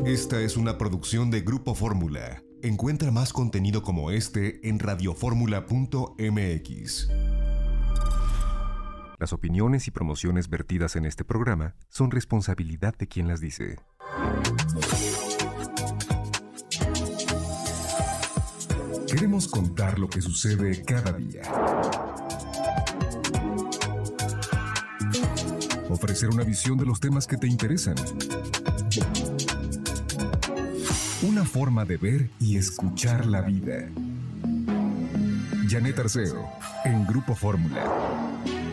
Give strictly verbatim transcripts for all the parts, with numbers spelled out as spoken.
Esta es una producción de Grupo Fórmula. Encuentra más contenido como este en radioformula punto m x. Las opiniones y promociones vertidas en este programa son responsabilidad de quien las dice. Queremos contar lo que sucede cada día. Ofrecer una visión de los temas que te interesan. Una forma de ver y escuchar la vida. Janet Arceo, en Grupo Fórmula.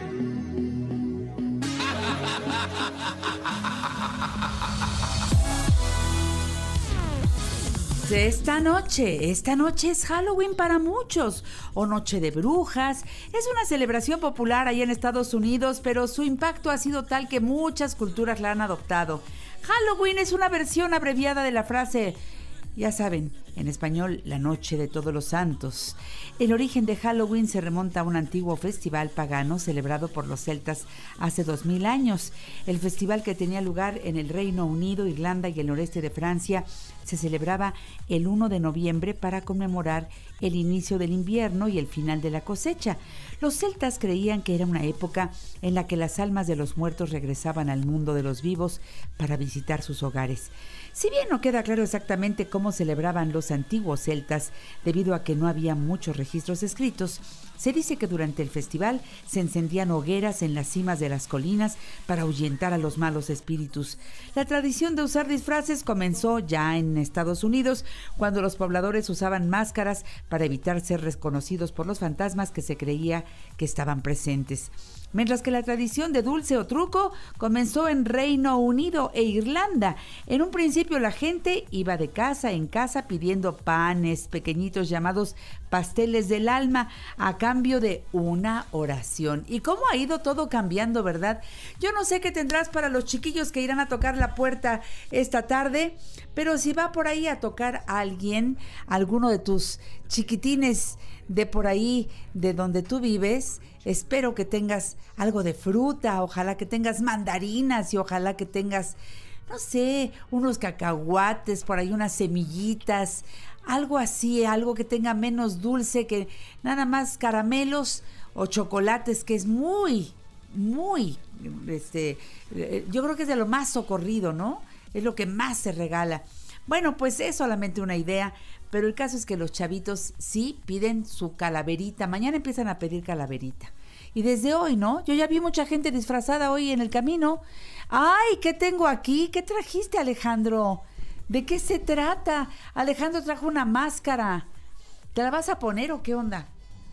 Esta noche, esta noche es Halloween para muchos, o Noche de Brujas. Es una celebración popular allá en Estados Unidos, pero su impacto ha sido tal que muchas culturas la han adoptado. Halloween es una versión abreviada de la frase, ya saben, en español, la Noche de Todos los Santos. El origen de Halloween se remonta a un antiguo festival pagano celebrado por los celtas hace dos mil años. El festival, que tenía lugar en el Reino Unido, Irlanda y el noreste de Francia, se celebraba el primero de noviembre para conmemorar el inicio del invierno y el final de la cosecha. Los celtas creían que era una época en la que las almas de los muertos regresaban al mundo de los vivos para visitar sus hogares. Si bien no queda claro exactamente cómo celebraban los antiguos celtas, debido a que no había muchos registros escritos, se dice que durante el festival se encendían hogueras en las cimas de las colinas para ahuyentar a los malos espíritus. La tradición de usar disfraces comenzó ya en Estados Unidos, cuando los pobladores usaban máscaras para evitar ser reconocidos por los fantasmas que se creía que estaban presentes. Mientras que la tradición de dulce o truco comenzó en Reino Unido e Irlanda. En un principio la gente iba de casa en casa pidiendo panes pequeñitos llamados pasteles del alma a cambio de una oración. ¿Y cómo ha ido todo cambiando, verdad? Yo no sé qué tendrás para los chiquillos que irán a tocar la puerta esta tarde, pero si va por ahí a tocar a alguien, alguno de tus chiquitines de por ahí, de donde tú vives, espero que tengas algo de fruta, ojalá que tengas mandarinas y ojalá que tengas, no sé, unos cacahuates, por ahí unas semillitas, algo así, algo que tenga menos dulce que nada más caramelos o chocolates, que es muy, muy, este, yo creo que es de lo más socorrido, ¿no? Es lo que más se regala. Bueno, pues es solamente una idea, pero el caso es que los chavitos sí piden su calaverita. Mañana empiezan a pedir calaverita. Y desde hoy, ¿no? Yo ya vi mucha gente disfrazada hoy en el camino. ¡Ay! ¿Qué tengo aquí? ¿Qué trajiste, Alejandro? ¿De qué se trata? Alejandro trajo una máscara. ¿Te la vas a poner o qué onda?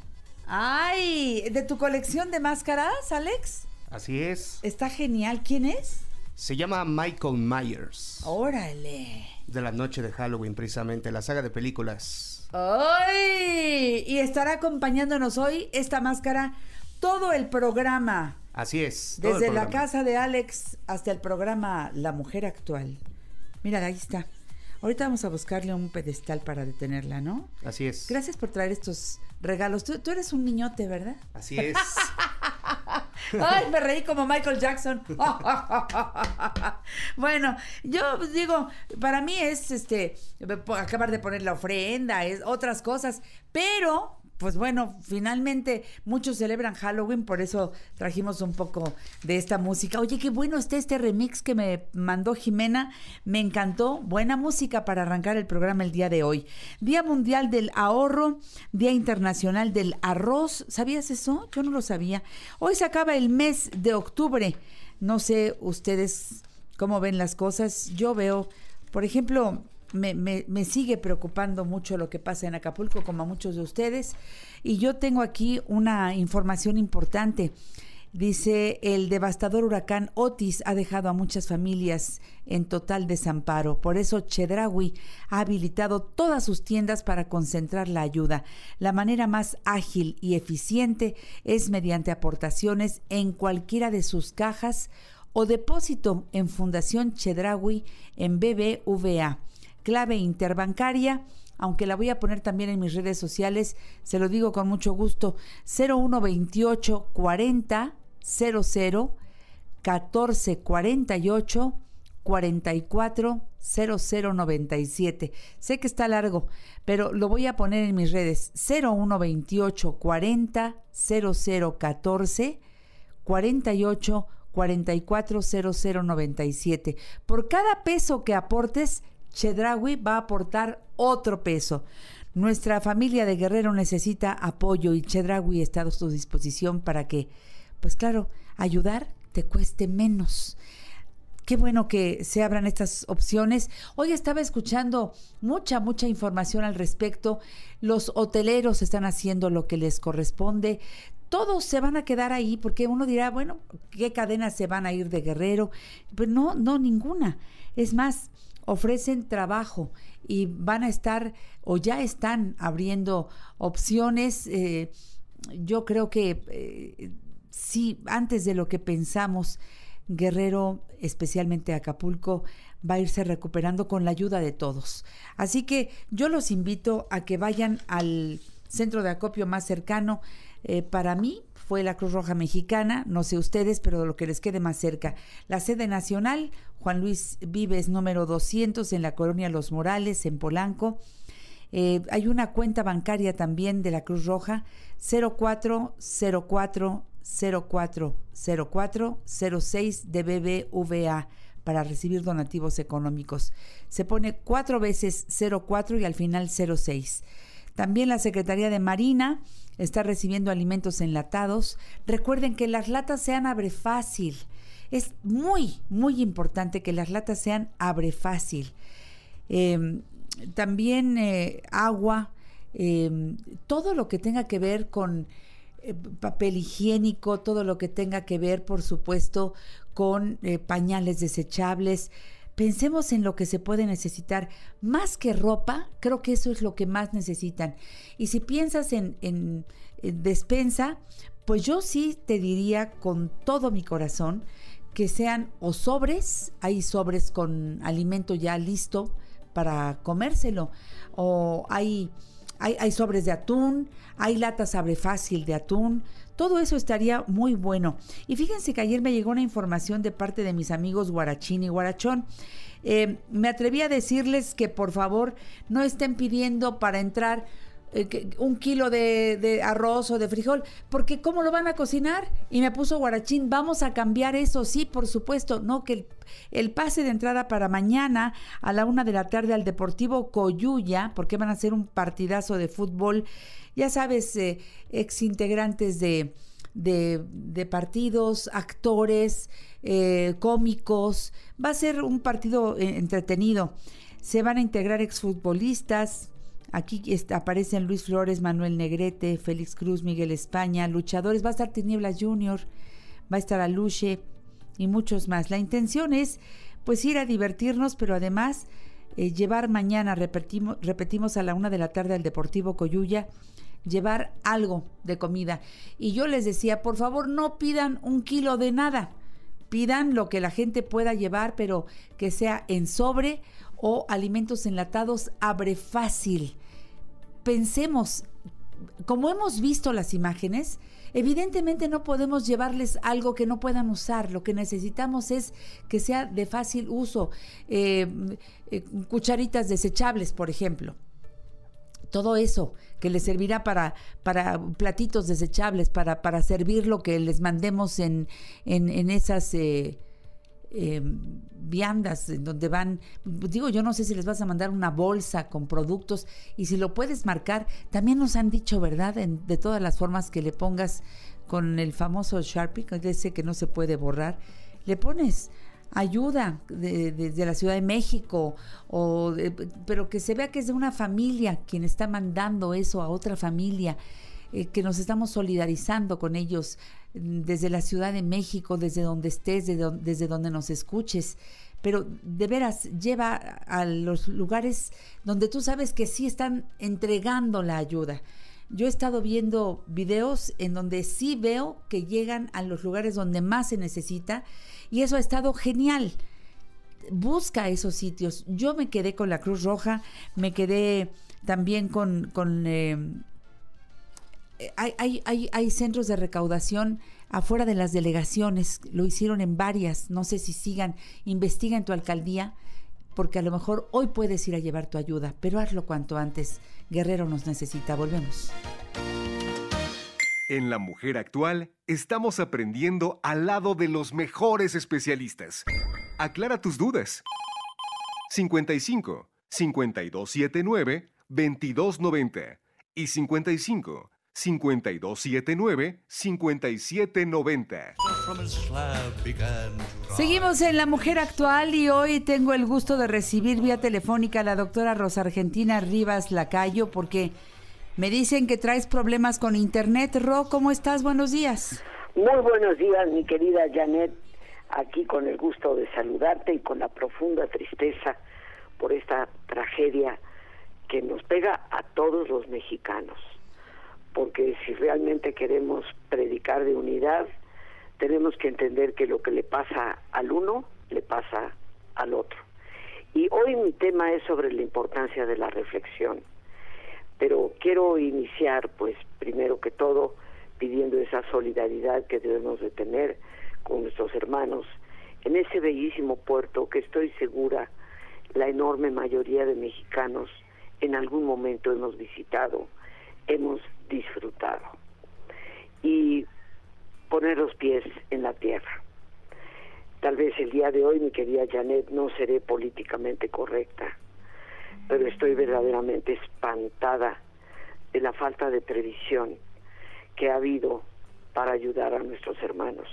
¡Ay! ¿De tu colección de máscaras, Alex? Así es. Está genial. ¿Quién es? Se llama Michael Myers. ¡Órale! De la noche de Halloween, precisamente, la saga de películas. ¡Ay! Y estará acompañándonos hoy esta máscara todo el programa. Así es. Desde la casa de Alex hasta el programa La Mujer Actual. Mira, ahí está. Ahorita vamos a buscarle un pedestal para detenerla, ¿no? Así es. Gracias por traer estos regalos. Tú, tú eres un niñote, ¿verdad? Así es. Ay, me reí como Michael Jackson. Bueno, yo digo, para mí es este acabar de poner la ofrenda, es otras cosas, pero pues bueno, finalmente muchos celebran Halloween, por eso trajimos un poco de esta música. Oye, qué bueno está este remix que me mandó Jimena, me encantó. Buena música para arrancar el programa el día de hoy. Día Mundial del Ahorro, Día Internacional del Arroz. ¿Sabías eso? Yo no lo sabía. Hoy se acaba el mes de octubre. No sé ustedes cómo ven las cosas. Yo veo, por ejemplo, Me, me, me sigue preocupando mucho lo que pasa en Acapulco, como a muchos de ustedes, y yo tengo aquí una información importante. Dice, el devastador huracán Otis ha dejado a muchas familias en total desamparo. Por eso Chedraui ha habilitado todas sus tiendas para concentrar la ayuda. La manera más ágil y eficiente es mediante aportaciones en cualquiera de sus cajas o depósito en Fundación Chedraui en B B V A. Clave interbancaria, aunque la voy a poner también en mis redes sociales, se lo digo con mucho gusto, cero uno veintiocho cuarenta cero cero catorce cuarenta y ocho cuarenta y cuatro cero cero noventa y siete. Sé que está largo, pero lo voy a poner en mis redes. cero uno veintiocho cuarenta cero cero catorce cuarenta y ocho cuarenta y cuatro cero cero noventa y siete. Por cada peso que aportes, Chedraui va a aportar otro peso. Nuestra familia de Guerrero necesita apoyo y Chedraui está a tu disposición para que, pues claro, ayudar te cueste menos. Qué bueno que se abran estas opciones. Hoy estaba escuchando mucha, mucha información al respecto. Los hoteleros están haciendo lo que les corresponde. Todos se van a quedar ahí porque uno dirá, bueno, ¿qué cadenas se van a ir de Guerrero? Pues no, no, ninguna. Es más, ofrecen trabajo y van a estar o ya están abriendo opciones. Eh, yo creo que eh, sí, antes de lo que pensamos, Guerrero, especialmente Acapulco, va a irse recuperando con la ayuda de todos. Así que yo los invito a que vayan al centro de acopio más cercano. Eh, para mí fue la Cruz Roja Mexicana, no sé ustedes, pero lo que les quede más cerca. La sede nacional, Juan Luis Vives, número doscientos, en la colonia Los Morales, en Polanco. Eh, hay una cuenta bancaria también de la Cruz Roja, cero cuatro cero cuatro cero cuatro cero cuatro cero seis de B B V A, para recibir donativos económicos. Se pone cuatro veces cero cuatro y al final cero seis. También la Secretaría de Marina está recibiendo alimentos enlatados. Recuerden que las latas sean abre fácil. Es muy, muy importante que las latas sean abre fácil. Eh, también eh, agua, eh, todo lo que tenga que ver con eh, papel higiénico, todo lo que tenga que ver, por supuesto, con eh, pañales desechables. Pensemos en lo que se puede necesitar. Más que ropa, creo que eso es lo que más necesitan. Y si piensas en, en, en despensa, pues yo sí te diría con todo mi corazón que sean o sobres, hay sobres con alimento ya listo para comérselo, o hay, hay, hay sobres de atún, hay latas abre fácil de atún. Todo eso estaría muy bueno. Y fíjense que ayer me llegó una información de parte de mis amigos Guarachín y Guarachón. Eh, me atreví a decirles que por favor no estén pidiendo para entrar eh, que un kilo de, de arroz o de frijol, porque ¿cómo lo van a cocinar? Y me puso Guarachín, vamos a cambiar eso, sí, por supuesto, no, que el, el pase de entrada para mañana a la una de la tarde al Deportivo Coyuya, porque van a hacer un partidazo de fútbol. Ya sabes, eh, ex integrantes de, de, de partidos, actores, eh, cómicos. Va a ser un partido eh, entretenido. Se van a integrar exfutbolistas. Aquí está, aparecen Luis Flores, Manuel Negrete, Félix Cruz, Miguel España, luchadores. Va a estar Tinieblas Junior, va a estar Aluche y muchos más. La intención es pues ir a divertirnos, pero además eh, llevar mañana, repetimos, repetimos a la una de la tarde al Deportivo Coyuya, llevar algo de comida. Y yo les decía, por favor, no pidan un kilo de nada, pidan lo que la gente pueda llevar, pero que sea en sobre o alimentos enlatados abre fácil. Pensemos, como hemos visto las imágenes, evidentemente no podemos llevarles algo que no puedan usar. Lo que necesitamos es que sea de fácil uso. Eh, eh, cucharitas desechables, por ejemplo. Todo eso que les servirá para, para platitos desechables, para, para servir lo que les mandemos en, en, en esas eh, eh, viandas en donde van. Digo, yo no sé si les vas a mandar una bolsa con productos, y si lo puedes marcar, también nos han dicho, ¿verdad? En, de todas las formas que le pongas con el famoso Sharpie, ese que no se puede borrar, le pones ayuda de, de, de la Ciudad de México, o de, pero que se vea que es de una familia quien está mandando eso a otra familia, eh, que nos estamos solidarizando con ellos desde la Ciudad de México, desde donde estés, desde donde, desde donde nos escuches. Pero de veras, lleva a los lugares donde tú sabes que sí están entregando la ayuda. Yo he estado viendo videos en donde sí veo que llegan a los lugares donde más se necesita, y eso ha estado genial. Busca esos sitios. Yo me quedé con la Cruz Roja, me quedé también con... con eh, hay, hay, hay, hay centros de recaudación afuera de las delegaciones, lo hicieron en varias, no sé si sigan, investiga en tu alcaldía, porque a lo mejor hoy puedes ir a llevar tu ayuda, pero hazlo cuanto antes. Guerrero nos necesita. Volvemos. En La Mujer Actual estamos aprendiendo al lado de los mejores especialistas. Aclara tus dudas. cincuenta y cinco, cincuenta y dos setenta y nueve, veintidós noventa y cincuenta y cinco, cincuenta y dos setenta y nueve, cincuenta y siete noventa. Seguimos en La Mujer Actual y hoy tengo el gusto de recibir vía telefónica a la doctora Rosa Argentina Rivas Lacayo, porque me dicen que traes problemas con internet. Ro, ¿cómo estás? Buenos días. Muy buenos días, mi querida Janet. Aquí con el gusto de saludarte y con la profunda tristeza por esta tragedia que nos pega a todos los mexicanos. Porque si realmente queremos predicar de unidad, tenemos que entender que lo que le pasa al uno, le pasa al otro. Y hoy mi tema es sobre la importancia de la reflexión. Pero quiero iniciar, pues, primero que todo, pidiendo esa solidaridad que debemos de tener con nuestros hermanos en ese bellísimo puerto que estoy segura la enorme mayoría de mexicanos en algún momento hemos visitado, hemos disfrutado. Y poner los pies en la tierra. Tal vez el día de hoy, mi querida Janet, no seré políticamente correcta, pero estoy verdaderamente espantada de la falta de previsión que ha habido para ayudar a nuestros hermanos.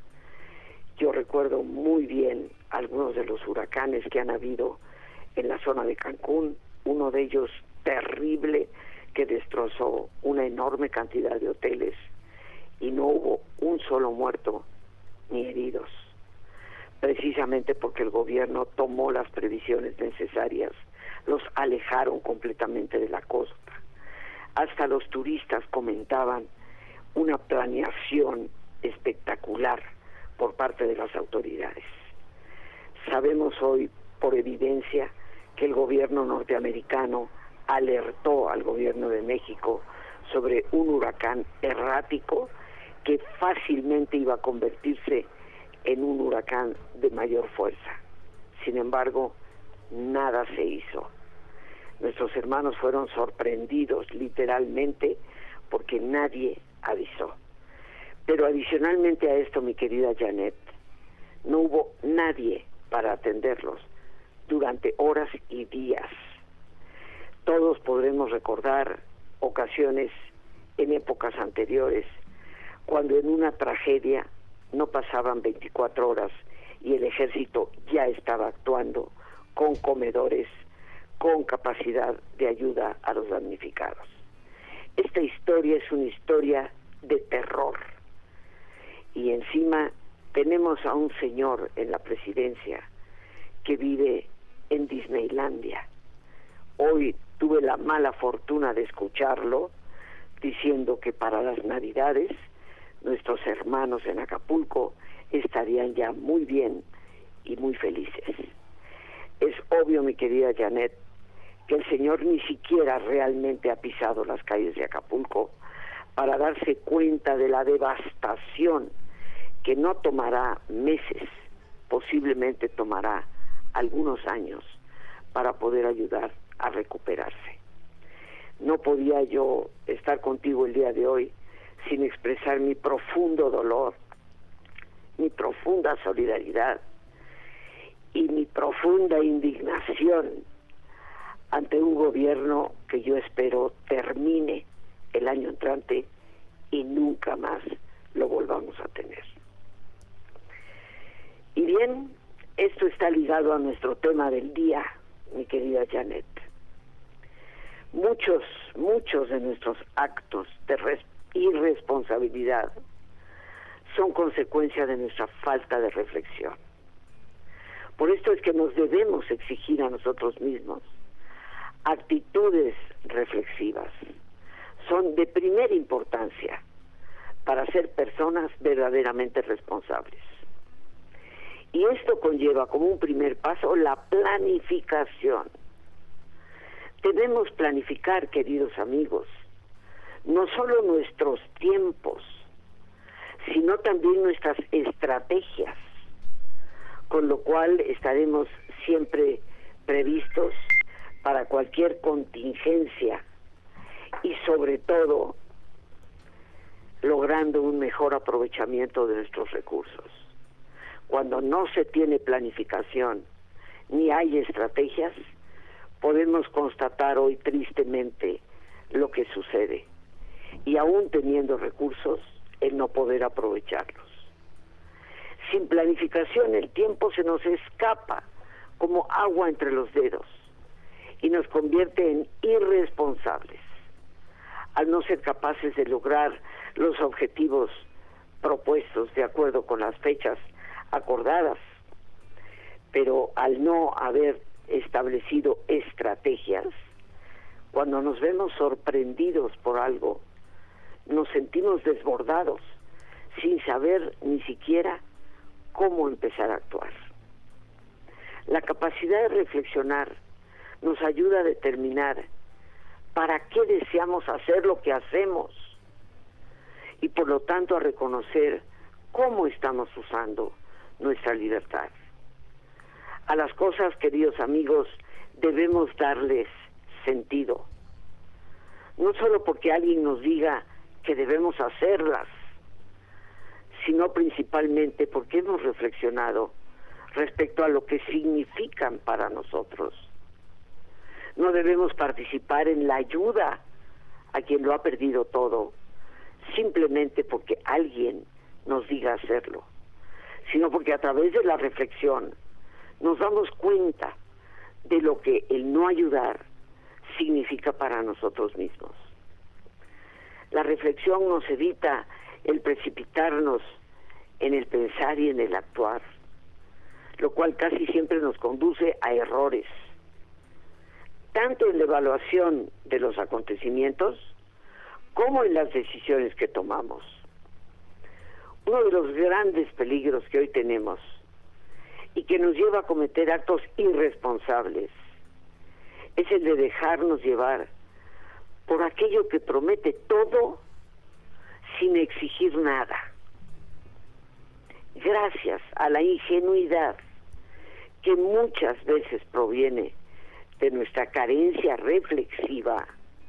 Yo recuerdo muy bien algunos de los huracanes que han habido en la zona de Cancún, uno de ellos terrible que destrozó una enorme cantidad de hoteles y no hubo un solo muerto ni heridos, precisamente porque el gobierno tomó las previsiones necesarias, los alejaron completamente de la costa. Hasta los turistas comentaban una planeación espectacular por parte de las autoridades. Sabemos hoy, por evidencia, que el gobierno norteamericano alertó al gobierno de México sobre un huracán errático que fácilmente iba a convertirse en un huracán de mayor fuerza. Sin embargo, nada se hizo. Nuestros hermanos fueron sorprendidos literalmente porque nadie avisó. Pero adicionalmente a esto, mi querida Janet, no hubo nadie para atenderlos durante horas y días. Todos podremos recordar ocasiones en épocas anteriores cuando en una tragedia no pasaban veinticuatro horas y el ejército ya estaba actuando con comedores, con capacidad de ayuda a los damnificados. Esta historia es una historia de terror. Y encima tenemos a un señor en la presidencia que vive en Disneylandia. Hoy tuve la mala fortuna de escucharlo diciendo que para las Navidades nuestros hermanos en Acapulco estarían ya muy bien y muy felices. Es obvio, mi querida Janet, que el señor ni siquiera realmente ha pisado las calles de Acapulco para darse cuenta de la devastación que no tomará meses, posiblemente tomará algunos años para poder ayudar a recuperarse. No podía yo estar contigo el día de hoy sin expresar mi profundo dolor, mi profunda solidaridad y mi profunda indignación ante un gobierno que yo espero termine el año entrante y nunca más lo volvamos a tener. Y bien, esto está ligado a nuestro tema del día, mi querida Janet. Muchos, muchos de nuestros actos de irresponsabilidad son consecuencia de nuestra falta de reflexión. Por esto es que nos debemos exigir a nosotros mismos actitudes reflexivas. Son de primera importancia para ser personas verdaderamente responsables. Y esto conlleva como un primer paso la planificación. Debemos planificar, queridos amigos, no solo nuestros tiempos, sino también nuestras estrategias, con lo cual estaremos siempre previstos para cualquier contingencia y sobre todo logrando un mejor aprovechamiento de nuestros recursos. Cuando no se tiene planificación ni hay estrategias, podemos constatar hoy tristemente lo que sucede, y aún teniendo recursos, el no poder aprovecharlos. Sin planificación el tiempo se nos escapa como agua entre los dedos y nos convierte en irresponsables al no ser capaces de lograr los objetivos propuestos de acuerdo con las fechas acordadas, pero al no haber establecido estrategias, cuando nos vemos sorprendidos por algo, nos sentimos desbordados sin saber ni siquiera cómo empezar a actuar. La capacidad de reflexionar nos ayuda a determinar para qué deseamos hacer lo que hacemos y por lo tanto a reconocer cómo estamos usando nuestra libertad. A las cosas, queridos amigos, debemos darles sentido. No solo porque alguien nos diga que debemos hacerlas, sino principalmente porque hemos reflexionado respecto a lo que significan para nosotros. No debemos participar en la ayuda a quien lo ha perdido todo, simplemente porque alguien nos diga hacerlo, sino porque a través de la reflexión nos damos cuenta de lo que el no ayudar significa para nosotros mismos. La reflexión nos evita el precipitarnos en el pensar y en el actuar, lo cual casi siempre nos conduce a errores, tanto en la evaluación de los acontecimientos como en las decisiones que tomamos. Uno de los grandes peligros que hoy tenemos y que nos lleva a cometer actos irresponsables es el de dejarnos llevar por aquello que promete todo sin exigir nada. Gracias a la ingenuidad que muchas veces proviene de nuestra carencia reflexiva,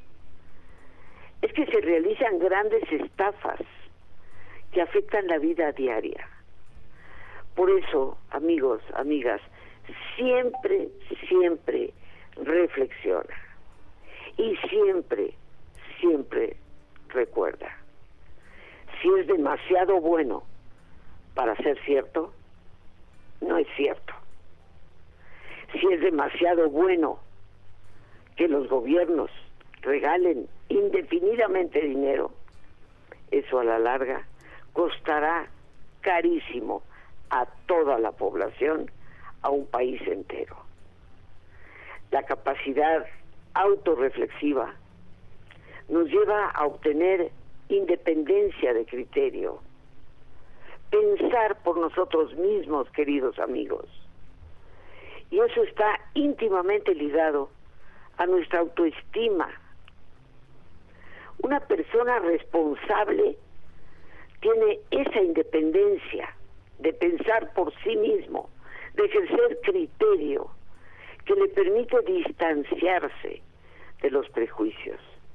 es que se realizan grandes estafas que afectan la vida diaria. Por eso, amigos, amigas, siempre, siempre reflexiona y siempre, siempre recuerda. Si es demasiado bueno para ser cierto, no es cierto. Si es demasiado bueno que los gobiernos regalen indefinidamente dinero, eso a la larga costará carísimo a toda la población, a un país entero. La capacidad autorreflexiva nos lleva a obtener independencia de criterio, pensar por nosotros mismos, queridos amigos. Y eso está íntimamente ligado a nuestra autoestima. Una persona responsable tiene esa independencia de pensar por sí mismo, de ejercer criterio, que le permite distanciarse de los prejuicios.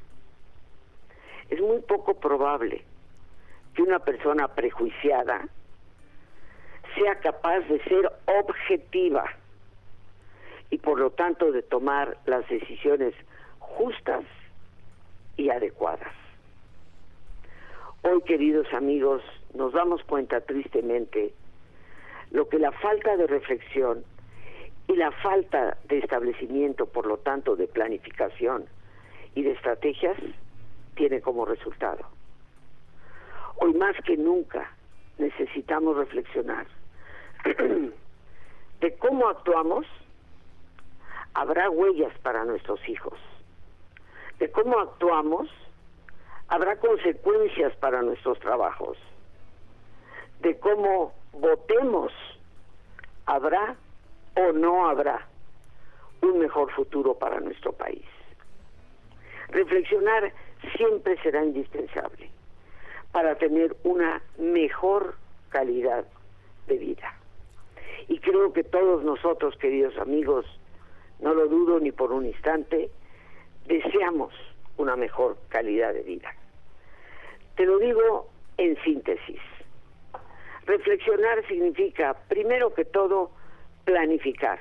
Es muy poco probable que una persona prejuiciada sea capaz de ser objetiva y por lo tanto de tomar las decisiones justas y adecuadas. Hoy, queridos amigos, nos damos cuenta tristemente lo que la falta de reflexión y la falta de establecimiento, por lo tanto de planificación y de estrategias, tiene como resultado. Hoy más que nunca necesitamos reflexionar de cómo actuamos. Habrá huellas para nuestros hijos. De cómo actuamos, habrá consecuencias para nuestros trabajos. De cómo votemos, habrá o no habrá un mejor futuro para nuestro país. Reflexionar siempre será indispensable para tener una mejor calidad de vida. Y creo que todos nosotros, queridos amigos, no lo dudo ni por un instante, deseamos una mejor calidad de vida. Te lo digo en síntesis. Reflexionar significa, primero que todo, planificar.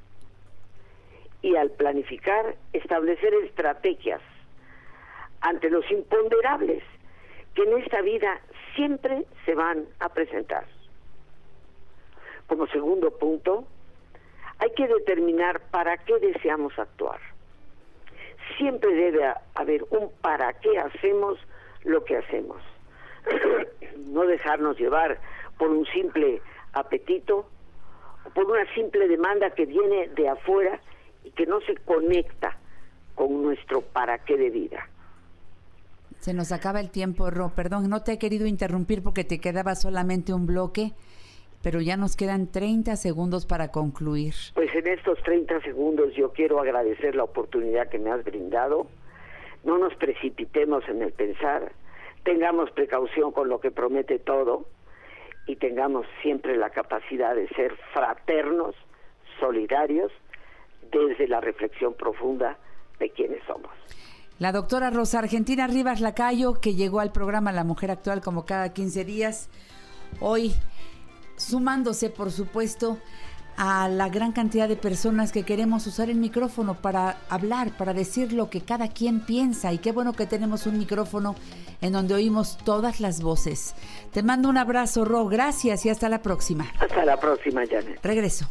Y al planificar, establecer estrategias ante los imponderables que en esta vida siempre se van a presentar. Como segundo punto, hay que determinar para qué deseamos actuar. Siempre debe haber un para qué hacemos lo que hacemos. No dejarnos llevar por un simple apetito o por una simple demanda que viene de afuera y que no se conecta con nuestro para qué de vida. Se nos acaba el tiempo, Ro. Perdón, no te he querido interrumpir porque te quedaba solamente un bloque, pero ya nos quedan treinta segundos para concluir. Pues en estos treinta segundos yo quiero agradecer la oportunidad que me has brindado. No nos precipitemos en el pensar, tengamos precaución con lo que promete todo y tengamos siempre la capacidad de ser fraternos, solidarios, desde la reflexión profunda de quiénes somos. La doctora Rosa Argentina Rivas Lacayo, que llegó al programa La Mujer Actual como cada quince días, hoy sumándose, por supuesto, a la gran cantidad de personas que queremos usar el micrófono para hablar, para decir lo que cada quien piensa. Y qué bueno que tenemos un micrófono en donde oímos todas las voces. Te mando un abrazo, Ro. Gracias y hasta la próxima. Hasta la próxima, Janet. Regreso.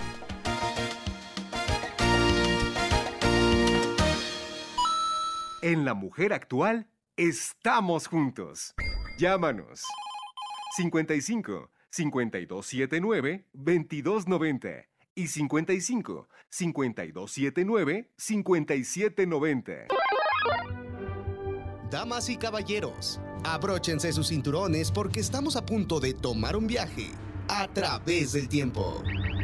En La Mujer Actual, estamos juntos. Llámanos. cincuenta y cinco, cincuenta y dos setenta y nueve, veintidós noventa y cincuenta y cinco, cincuenta y dos setenta y nueve, cincuenta y siete noventa. Damas y caballeros, abróchense sus cinturones porque estamos a punto de tomar un viaje a través del tiempo.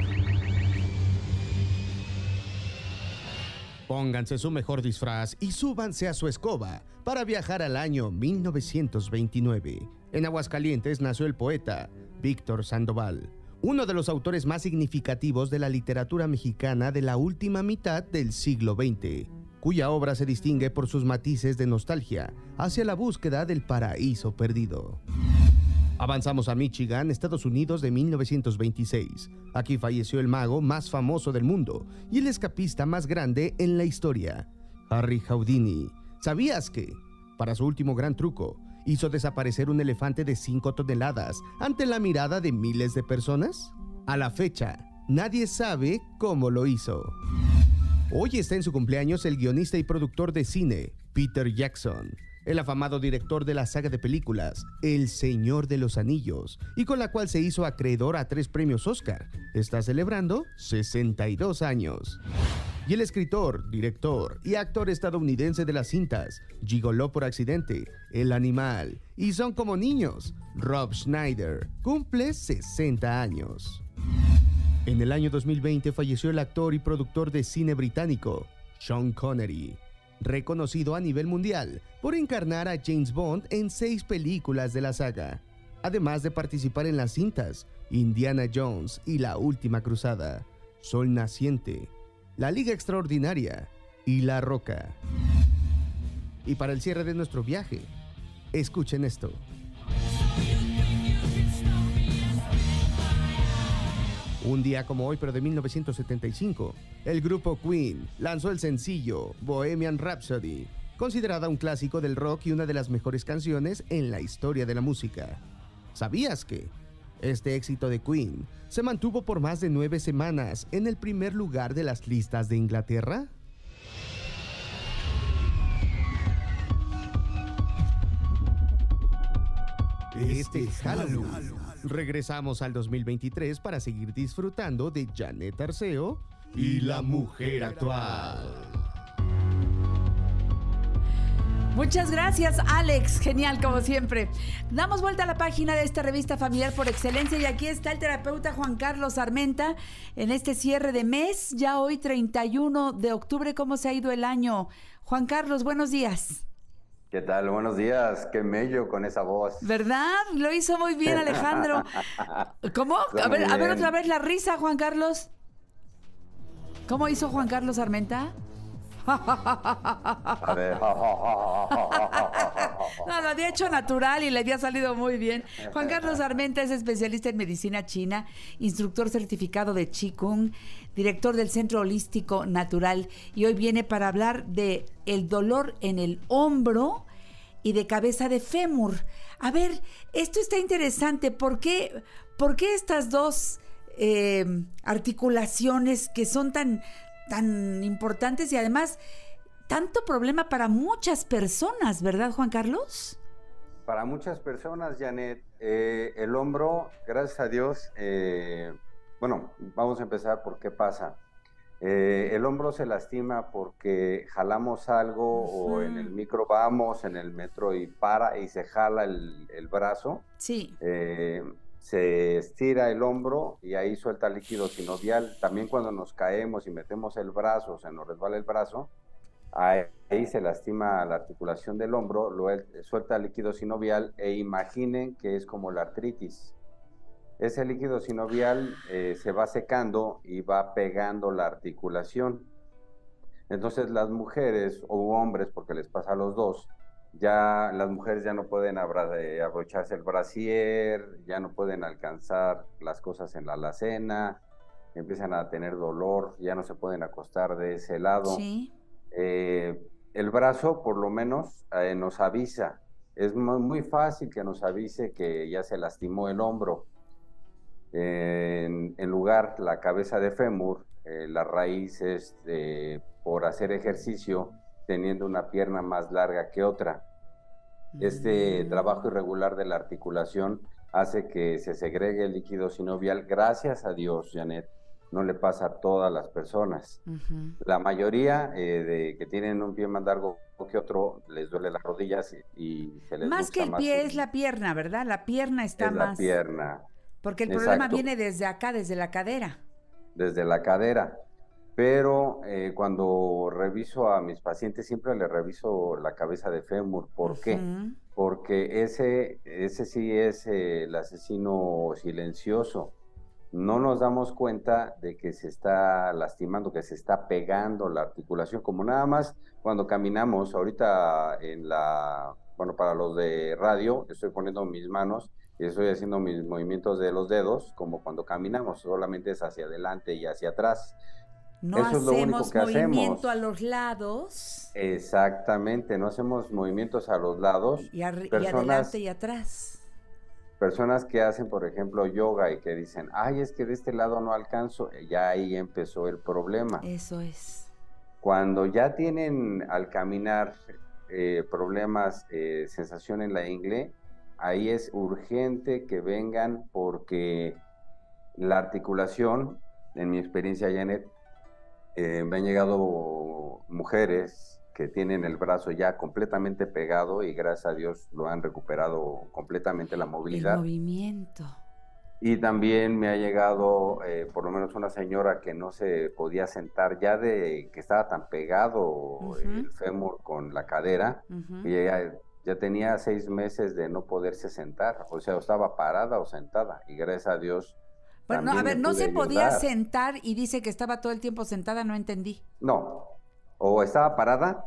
Pónganse su mejor disfraz y súbanse a su escoba para viajar al año mil novecientos veintinueve. En Aguascalientes nació el poeta Víctor Sandoval, uno de los autores más significativos de la literatura mexicana de la última mitad del siglo veinte, cuya obra se distingue por sus matices de nostalgia hacia la búsqueda del paraíso perdido. Avanzamos a Michigan, Estados Unidos, de mil novecientos veintiséis. Aquí falleció el mago más famoso del mundo y el escapista más grande en la historia, Harry Houdini. ¿Sabías que, para su último gran truco, hizo desaparecer un elefante de cinco toneladas ante la mirada de miles de personas? A la fecha, nadie sabe cómo lo hizo. Hoy está en su cumpleaños el guionista y productor de cine, Peter Jackson, el afamado director de la saga de películas El Señor de los Anillos, y con la cual se hizo acreedor a tres premios Oscar. Está celebrando sesenta y dos años. Y el escritor, director y actor estadounidense de las cintas Gigoló por accidente, El Animal y Son como niños, Rob Schneider, cumple sesenta años. En el año dos mil veinte falleció el actor y productor de cine británico, Sean Connery, reconocido a nivel mundial por encarnar a James Bond en seis películas de la saga, además de participar en las cintas Indiana Jones y La Última Cruzada, Sol Naciente, La Liga Extraordinaria y La Roca. Y para el cierre de nuestro viaje, escuchen esto. Un día como hoy, pero de mil novecientos setenta y cinco, el grupo Queen lanzó el sencillo Bohemian Rhapsody, considerada un clásico del rock y una de las mejores canciones en la historia de la música. ¿Sabías que este éxito de Queen se mantuvo por más de nueve semanas en el primer lugar de las listas de Inglaterra? Este es Halloween. Regresamos al dos mil veintitrés para seguir disfrutando de Janet Arceo y La Mujer Actual. Muchas gracias, Alex. Genial, como siempre. Damos vuelta a la página de esta revista familiar por excelencia y aquí está el terapeuta Juan Carlos Armenta en este cierre de mes, ya hoy treinta y uno de octubre. ¿Cómo se ha ido el año? Juan Carlos, buenos días. ¿Qué tal? Buenos días. Qué mello con esa voz. ¿Verdad? Lo hizo muy bien, Alejandro. ¿Cómo? A ver, a ver otra vez la risa, Juan Carlos. ¿Cómo hizo Juan Carlos Armenta? A ver. No, lo había hecho natural y le había salido muy bien. Juan Carlos Armenta es especialista en medicina china, instructor certificado de Qigong, director del Centro Holístico Natural, y hoy viene para hablar de el dolor en el hombro y de cabeza de fémur. A ver, esto está interesante. ¿Por qué, por qué estas dos eh, articulaciones que son tan, tan importantes y además tanto problema para muchas personas, ¿verdad, Juan Carlos? Para muchas personas, Janet, eh, el hombro, gracias a Dios, eh, bueno, vamos a empezar por qué pasa. Eh, el hombro se lastima porque jalamos algo uh-huh. o en el micro vamos, en el metro y para y se jala el, el brazo. Sí. Eh, se estira el hombro y ahí suelta líquido sinovial. También cuando nos caemos y metemos el brazo, se nos resbala el brazo, ahí, ahí se lastima la articulación del hombro, lo, suelta líquido sinovial e imaginen que es como la artritis. Ese líquido sinovial eh, se va secando y va pegando la articulación. Entonces las mujeres o hombres, porque les pasa a los dos, ya las mujeres ya no pueden abrocharse el brasier, ya no pueden alcanzar las cosas en la alacena, empiezan a tener dolor, ya no se pueden acostar de ese lado. Sí. Eh, el brazo por lo menos eh, nos avisa, es muy, muy fácil que nos avise que ya se lastimó el hombro. Eh, en, en lugar la cabeza de fémur, eh, la raíz es de, por hacer ejercicio teniendo una pierna más larga que otra. Este mm. trabajo irregular de la articulación hace que se segregue el líquido sinovial. Gracias a Dios, Janet, no le pasa a todas las personas. Uh-huh. La mayoría eh, de que tienen un pie más largo que otro les duele las rodillas y, y se les más que el más pie un... es la pierna, ¿verdad? La pierna está es más... la pierna. Porque el Exacto. problema viene desde acá, desde la cadera. Desde la cadera. Pero eh, cuando reviso a mis pacientes, siempre les reviso la cabeza de fémur. ¿Por uh-huh. qué? Porque ese, ese sí es eh, el asesino silencioso. No nos damos cuenta de que se está lastimando, que se está pegando la articulación, como nada más cuando caminamos. Ahorita en la, bueno, para los de radio, estoy poniendo mis manos y estoy haciendo mis movimientos de los dedos, como cuando caminamos, solamente es hacia adelante y hacia atrás. No Eso es lo único que movimiento hacemos. a los lados. Exactamente, no hacemos movimientos a los lados. Y, ar- personas, y adelante y atrás. Personas que hacen, por ejemplo, yoga y que dicen, ay, es que de este lado no alcanzo, ya ahí empezó el problema. Eso es. Cuando ya tienen al caminar eh, problemas, eh, sensación en la ingle, ahí es urgente que vengan porque la articulación, en mi experiencia, Janet, eh, me han llegado mujeres que tienen el brazo ya completamente pegado y gracias a Dios lo han recuperado completamente la movilidad. El movimiento. Y también me ha llegado eh, por lo menos una señora que no se podía sentar ya de que estaba tan pegado uh-huh. el fémur con la cadera, uh-huh. y ella ya tenía seis meses de no poderse sentar, o sea, estaba parada o sentada y gracias a Dios. Bueno, no, a ver, no se podía sentar y dice que estaba todo el tiempo sentada, no entendí. No, o estaba parada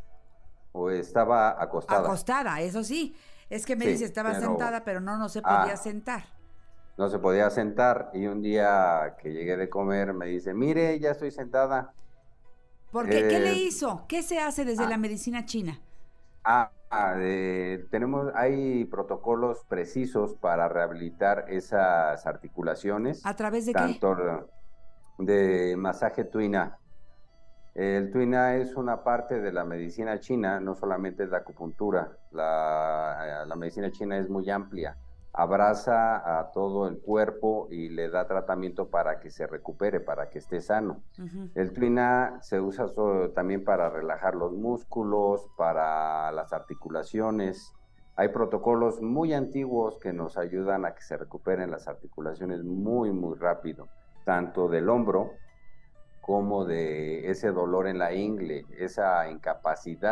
o estaba acostada. Acostada, eso sí. Es que me sí, dice estaba pero, sentada, pero no, no se podía ah, sentar. No se podía sentar y un día que llegué de comer me dice, mire, ya estoy sentada. ¿Por qué? Eh, ¿Qué le hizo? ¿Qué se hace desde ah, la medicina china? Ah, eh, tenemos, hay protocolos precisos para rehabilitar esas articulaciones. ¿A través de tanto qué? De masaje tuina. El tuina es una parte de la medicina china, no solamente es la acupuntura. La, la medicina china es muy amplia. Abraza a todo el cuerpo y le da tratamiento para que se recupere, para que esté sano. Uh-huh. El tuina se usa so, también para relajar los músculos, para las articulaciones. Hay protocolos muy antiguos que nos ayudan a que se recuperen las articulaciones muy, muy rápido, tanto del hombro como de ese dolor en la ingle, esa incapacidad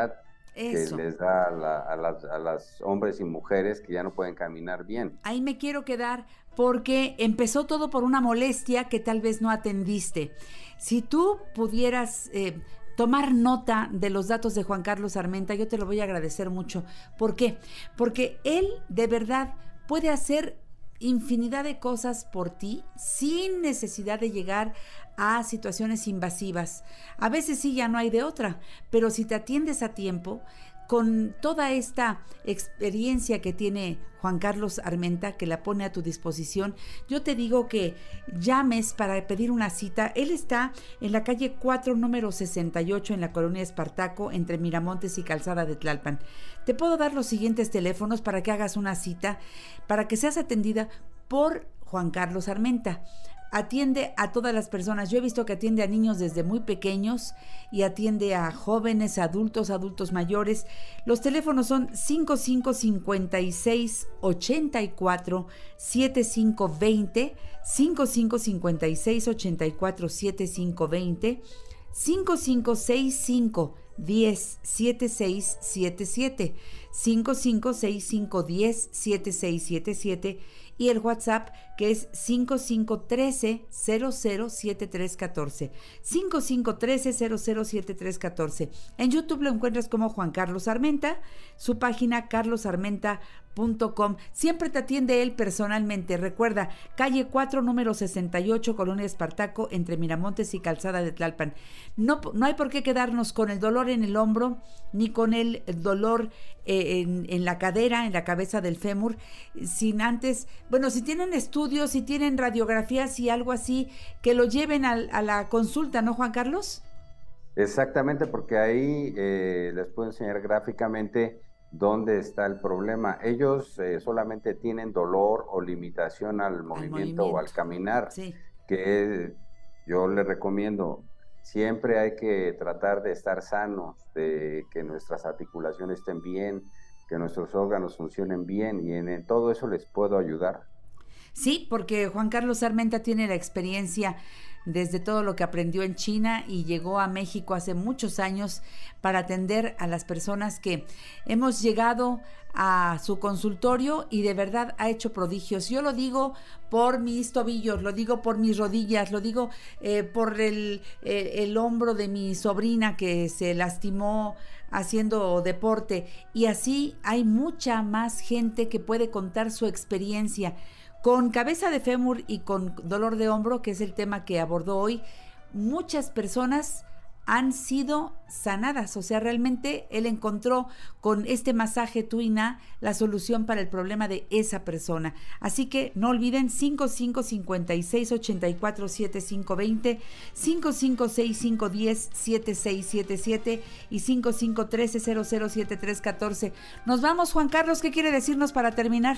Eso. que les da a, la, a, las, a las hombres y mujeres que ya no pueden caminar bien. Ahí me quiero quedar porque empezó todo por una molestia que tal vez no atendiste. Si tú pudieras eh, tomar nota de los datos de Juan Carlos Armenta, yo te lo voy a agradecer mucho. ¿Por qué? Porque él de verdad puede hacer infinidad de cosas por ti sin necesidad de llegar a situaciones invasivas. A veces sí, ya no hay de otra, pero si te atiendes a tiempo, con toda esta experiencia que tiene Juan Carlos Armenta, que la pone a tu disposición, yo te digo que llames para pedir una cita. Él está en la calle cuatro, número sesenta y ocho, en la colonia Espartaco, entre Miramontes y Calzada de Tlalpan. Te puedo dar los siguientes teléfonos para que hagas una cita, para que seas atendida por Juan Carlos Armenta. Atiende a todas las personas. Yo he visto que atiende a niños desde muy pequeños y atiende a jóvenes, adultos, adultos mayores. Los teléfonos son cinco cinco cinco seis, ocho cuatro, siete cinco dos cero, cinco cinco cinco seis, ocho cuatro, siete cinco dos cero, cinco cinco seis cinco, uno cero, siete seis siete siete, cinco cinco seis cinco, uno cero, siete seis siete siete, y el WhatsApp, que es cinco cinco uno tres, cero cero siete tres uno cuatro, cinco cinco uno tres, cero cero siete tres uno cuatro. En YouTube lo encuentras como Juan Carlos Armenta, su página carlos armenta punto com. Siempre te atiende él personalmente. Recuerda, calle cuatro, número sesenta y ocho, colonia Espartaco, entre Miramontes y Calzada de Tlalpan. No, no hay por qué quedarnos con el dolor en el hombro, ni con el dolor eh, en, en la cadera, en la cabeza del fémur, sin antes, bueno, si tienen estudios, si tienen radiografías y algo así, que lo lleven a, a la consulta, ¿no, Juan Carlos? Exactamente, porque ahí eh, les puedo enseñar gráficamente dónde está el problema. Ellos eh, solamente tienen dolor o limitación al movimiento, movimiento. o al caminar, sí. que yo les recomiendo. Siempre hay que tratar de estar sanos, de que nuestras articulaciones estén bien, que nuestros órganos funcionen bien, y en, en todo eso les puedo ayudar. Sí, porque Juan Carlos Armenta tiene la experiencia desde todo lo que aprendió en China y llegó a México hace muchos años para atender a las personas que hemos llegado a su consultorio, y de verdad ha hecho prodigios. Yo lo digo por mis tobillos, lo digo por mis rodillas, lo digo eh, por el, eh, el hombro de mi sobrina que se lastimó haciendo deporte, y así hay mucha más gente que puede contar su experiencia. Con cabeza de fémur y con dolor de hombro, que es el tema que abordó hoy, muchas personas han sido sanadas. O sea, realmente él encontró con este masaje Tuina la solución para el problema de esa persona. Así que no olviden, cinco cinco cinco seis, ocho cuatro, siete cinco dos cero, cinco cinco seis cinco, uno cero, siete seis siete siete y cinco cinco uno tres, cero cero siete tres uno cuatro. Nos vamos, Juan Carlos, ¿qué quiere decirnos para terminar?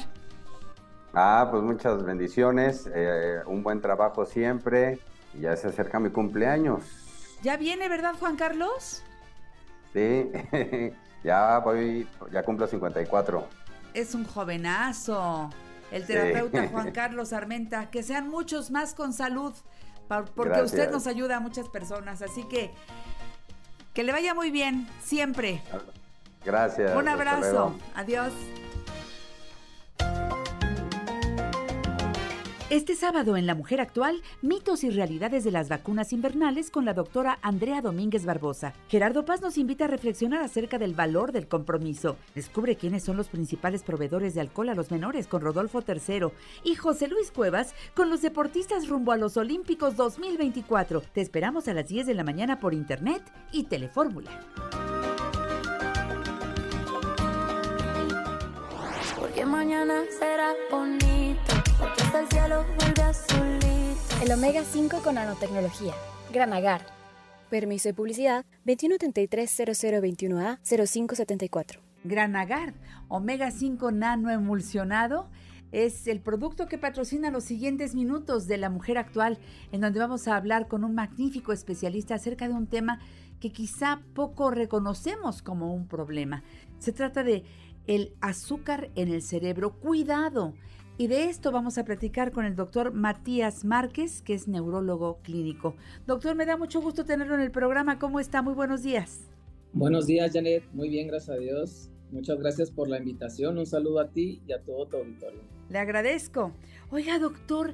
Ah, pues muchas bendiciones, eh, un buen trabajo siempre, y ya se acerca mi cumpleaños. Ya viene, ¿verdad, Juan Carlos? Sí, ya voy, ya cumplo cincuenta y cuatro. Es un jovenazo, el terapeuta sí. Juan Carlos Armenta. Que sean muchos más con salud, porque Gracias. Usted nos ayuda a muchas personas, así que que le vaya muy bien, siempre. Gracias. Un abrazo, adiós. Este sábado en La Mujer Actual, mitos y realidades de las vacunas invernales con la doctora Andrea Domínguez Barbosa. Gerardo Paz nos invita a reflexionar acerca del valor del compromiso. Descubre quiénes son los principales proveedores de alcohol a los menores con Rodolfo tercero. Y José Luis Cuevas con los deportistas rumbo a los Olímpicos dos mil veinticuatro. Te esperamos a las diez de la mañana por internet y Telefórmula. Porque mañana será bonito, porque hasta el cielo vuelve azulito. El omega cinco con nanotecnología. Granagar. Permiso de publicidad veintiuno treinta y tres cero cero veintiuno A cero cinco setenta y cuatro. Granagar, omega cinco nanoemulsionado, es el producto que patrocina los siguientes minutos de La Mujer Actual, en donde vamos a hablar con un magnífico especialista acerca de un tema que quizá poco reconocemos como un problema. Se trata de el azúcar en el cerebro. ¡Cuidado! Y de esto vamos a platicar con el doctor Matías Márquez, que es neurólogo clínico. Doctor, me da mucho gusto tenerlo en el programa. ¿Cómo está? Muy buenos días. Buenos días, Janet. Muy bien, gracias a Dios. Muchas gracias por la invitación. Un saludo a ti y a todo tu auditorio. Le agradezco. Oiga, doctor,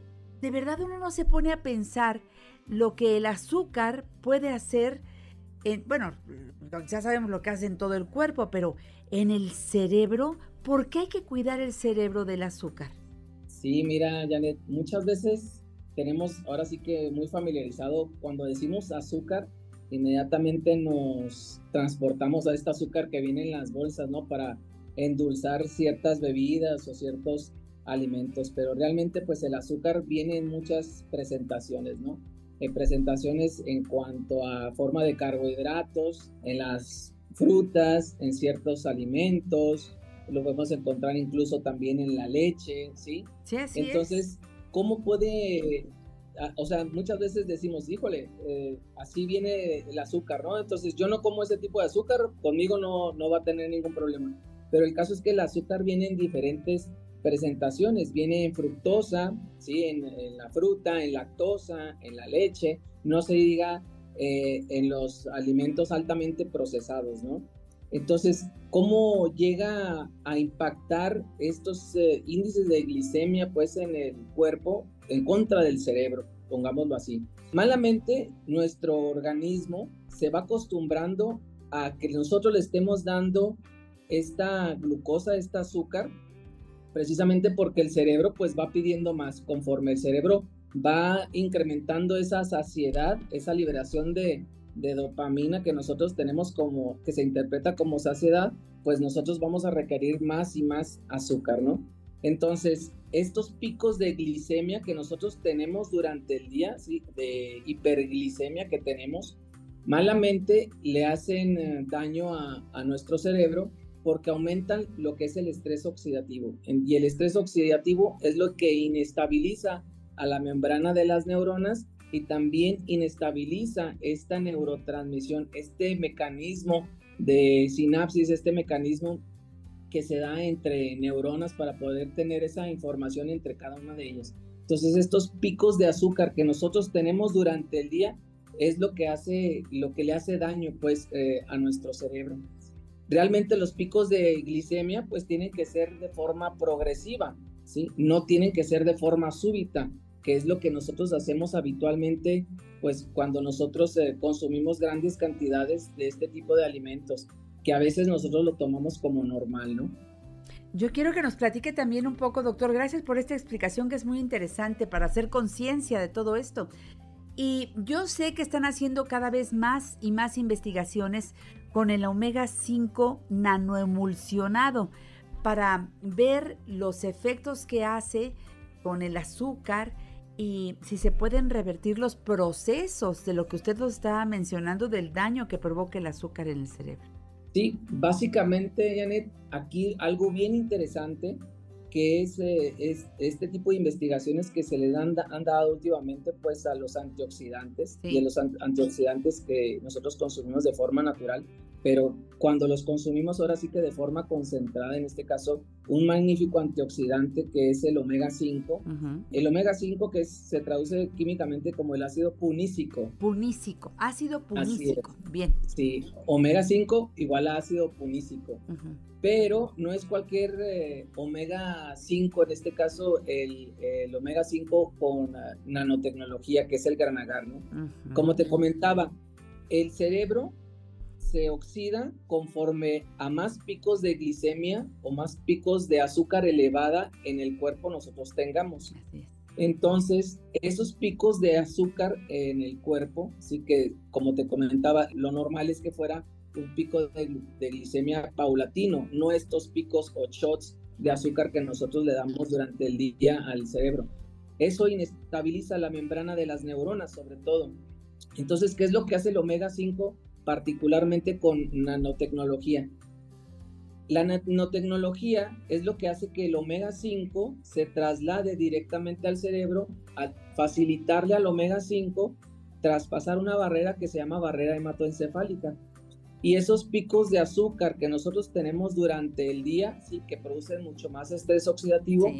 de verdad uno no se pone a pensar lo que el azúcar puede hacer, en, bueno, ya sabemos lo que hace en todo el cuerpo, pero en el cerebro. ¿Por qué hay que cuidar el cerebro del azúcar? Sí, mira, Janet, muchas veces tenemos ahora sí que muy familiarizado cuando decimos azúcar, inmediatamente nos transportamos a este azúcar que viene en las bolsas, ¿no? Para endulzar ciertas bebidas o ciertos alimentos, pero realmente pues el azúcar viene en muchas presentaciones, ¿no? En presentaciones en cuanto a forma de carbohidratos, en las frutas, en ciertos alimentos, lo podemos encontrar incluso también en la leche, ¿sí? Sí, así Entonces, es. ¿cómo puede...? O sea, muchas veces decimos, híjole, eh, así viene el azúcar, ¿no? Entonces yo no como ese tipo de azúcar, conmigo no, no va a tener ningún problema. Pero el caso es que el azúcar viene en diferentes presentaciones, viene en fructosa, ¿sí? En, en la fruta, en lactosa, en la leche, no se diga eh, en los alimentos altamente procesados, ¿no? Entonces, ¿cómo llega a impactar estos eh, índices de glicemia pues en el cuerpo en contra del cerebro, pongámoslo así? Malamente, nuestro organismo se va acostumbrando a que nosotros le estemos dando esta glucosa, este azúcar, precisamente porque el cerebro pues va pidiendo más. Conforme el cerebro va incrementando esa saciedad, esa liberación de de dopamina que nosotros tenemos como, que se interpreta como saciedad, pues nosotros vamos a requerir más y más azúcar, ¿no? Entonces, estos picos de glicemia que nosotros tenemos durante el día, ¿sí? De hiperglicemia que tenemos, malamente le hacen daño a, a nuestro cerebro porque aumentan lo que es el estrés oxidativo. Y el estrés oxidativo es lo que inestabiliza a la membrana de las neuronas y también inestabiliza esta neurotransmisión, este mecanismo de sinapsis, este mecanismo que se da entre neuronas para poder tener esa información entre cada una de ellas. Entonces, estos picos de azúcar que nosotros tenemos durante el día es lo que hace, lo que le hace daño, pues, eh, a nuestro cerebro. Realmente los picos de glicemia, pues, tienen que ser de forma progresiva, ¿sí? No tienen que ser de forma súbita, que es lo que nosotros hacemos habitualmente, pues cuando nosotros eh, consumimos grandes cantidades de este tipo de alimentos, que a veces nosotros lo tomamos como normal, ¿no? Yo quiero que nos platique también un poco, doctor, gracias por esta explicación que es muy interesante para hacer conciencia de todo esto. Y yo sé que están haciendo cada vez más y más investigaciones con el omega cinco nanoemulsionado para ver los efectos que hace con el azúcar y si se pueden revertir los procesos de lo que usted nos estaba mencionando del daño que provoca el azúcar en el cerebro. Sí, básicamente, Janet, aquí algo bien interesante que es, eh, es este tipo de investigaciones que se le dan, han dado últimamente pues a los antioxidantes, sí. Y a los an- antioxidantes que nosotros consumimos de forma natural, pero cuando los consumimos ahora sí que de forma concentrada, en este caso un magnífico antioxidante que es el omega cinco, uh-huh. El omega cinco que es, se traduce químicamente como el ácido punícico. Punícico, ácido punícico, bien. Sí, omega cinco igual a ácido punícico, uh-huh. Pero no es cualquier eh, omega cinco, en este caso el, el omega cinco con uh, nanotecnología, que es el Gran Agar, ¿no? Uh-huh. Como te comentaba, el cerebro se oxida conforme a más picos de glicemia o más picos de azúcar elevada en el cuerpo nosotros tengamos. Así es. Entonces, esos picos de azúcar en el cuerpo, sí que, como te comentaba, lo normal es que fuera un pico de, de glicemia paulatino, no estos picos o shots de azúcar que nosotros le damos durante el día al cerebro. Eso inestabiliza la membrana de las neuronas, sobre todo. Entonces, ¿qué es lo que hace el omega cinco? Particularmente con nanotecnología. La nanotecnología es lo que hace que el omega cinco se traslade directamente al cerebro, al facilitarle al omega cinco traspasar una barrera que se llama barrera hematoencefálica. Y esos picos de azúcar que nosotros tenemos durante el día, sí, que producen mucho más estrés oxidativo, sí.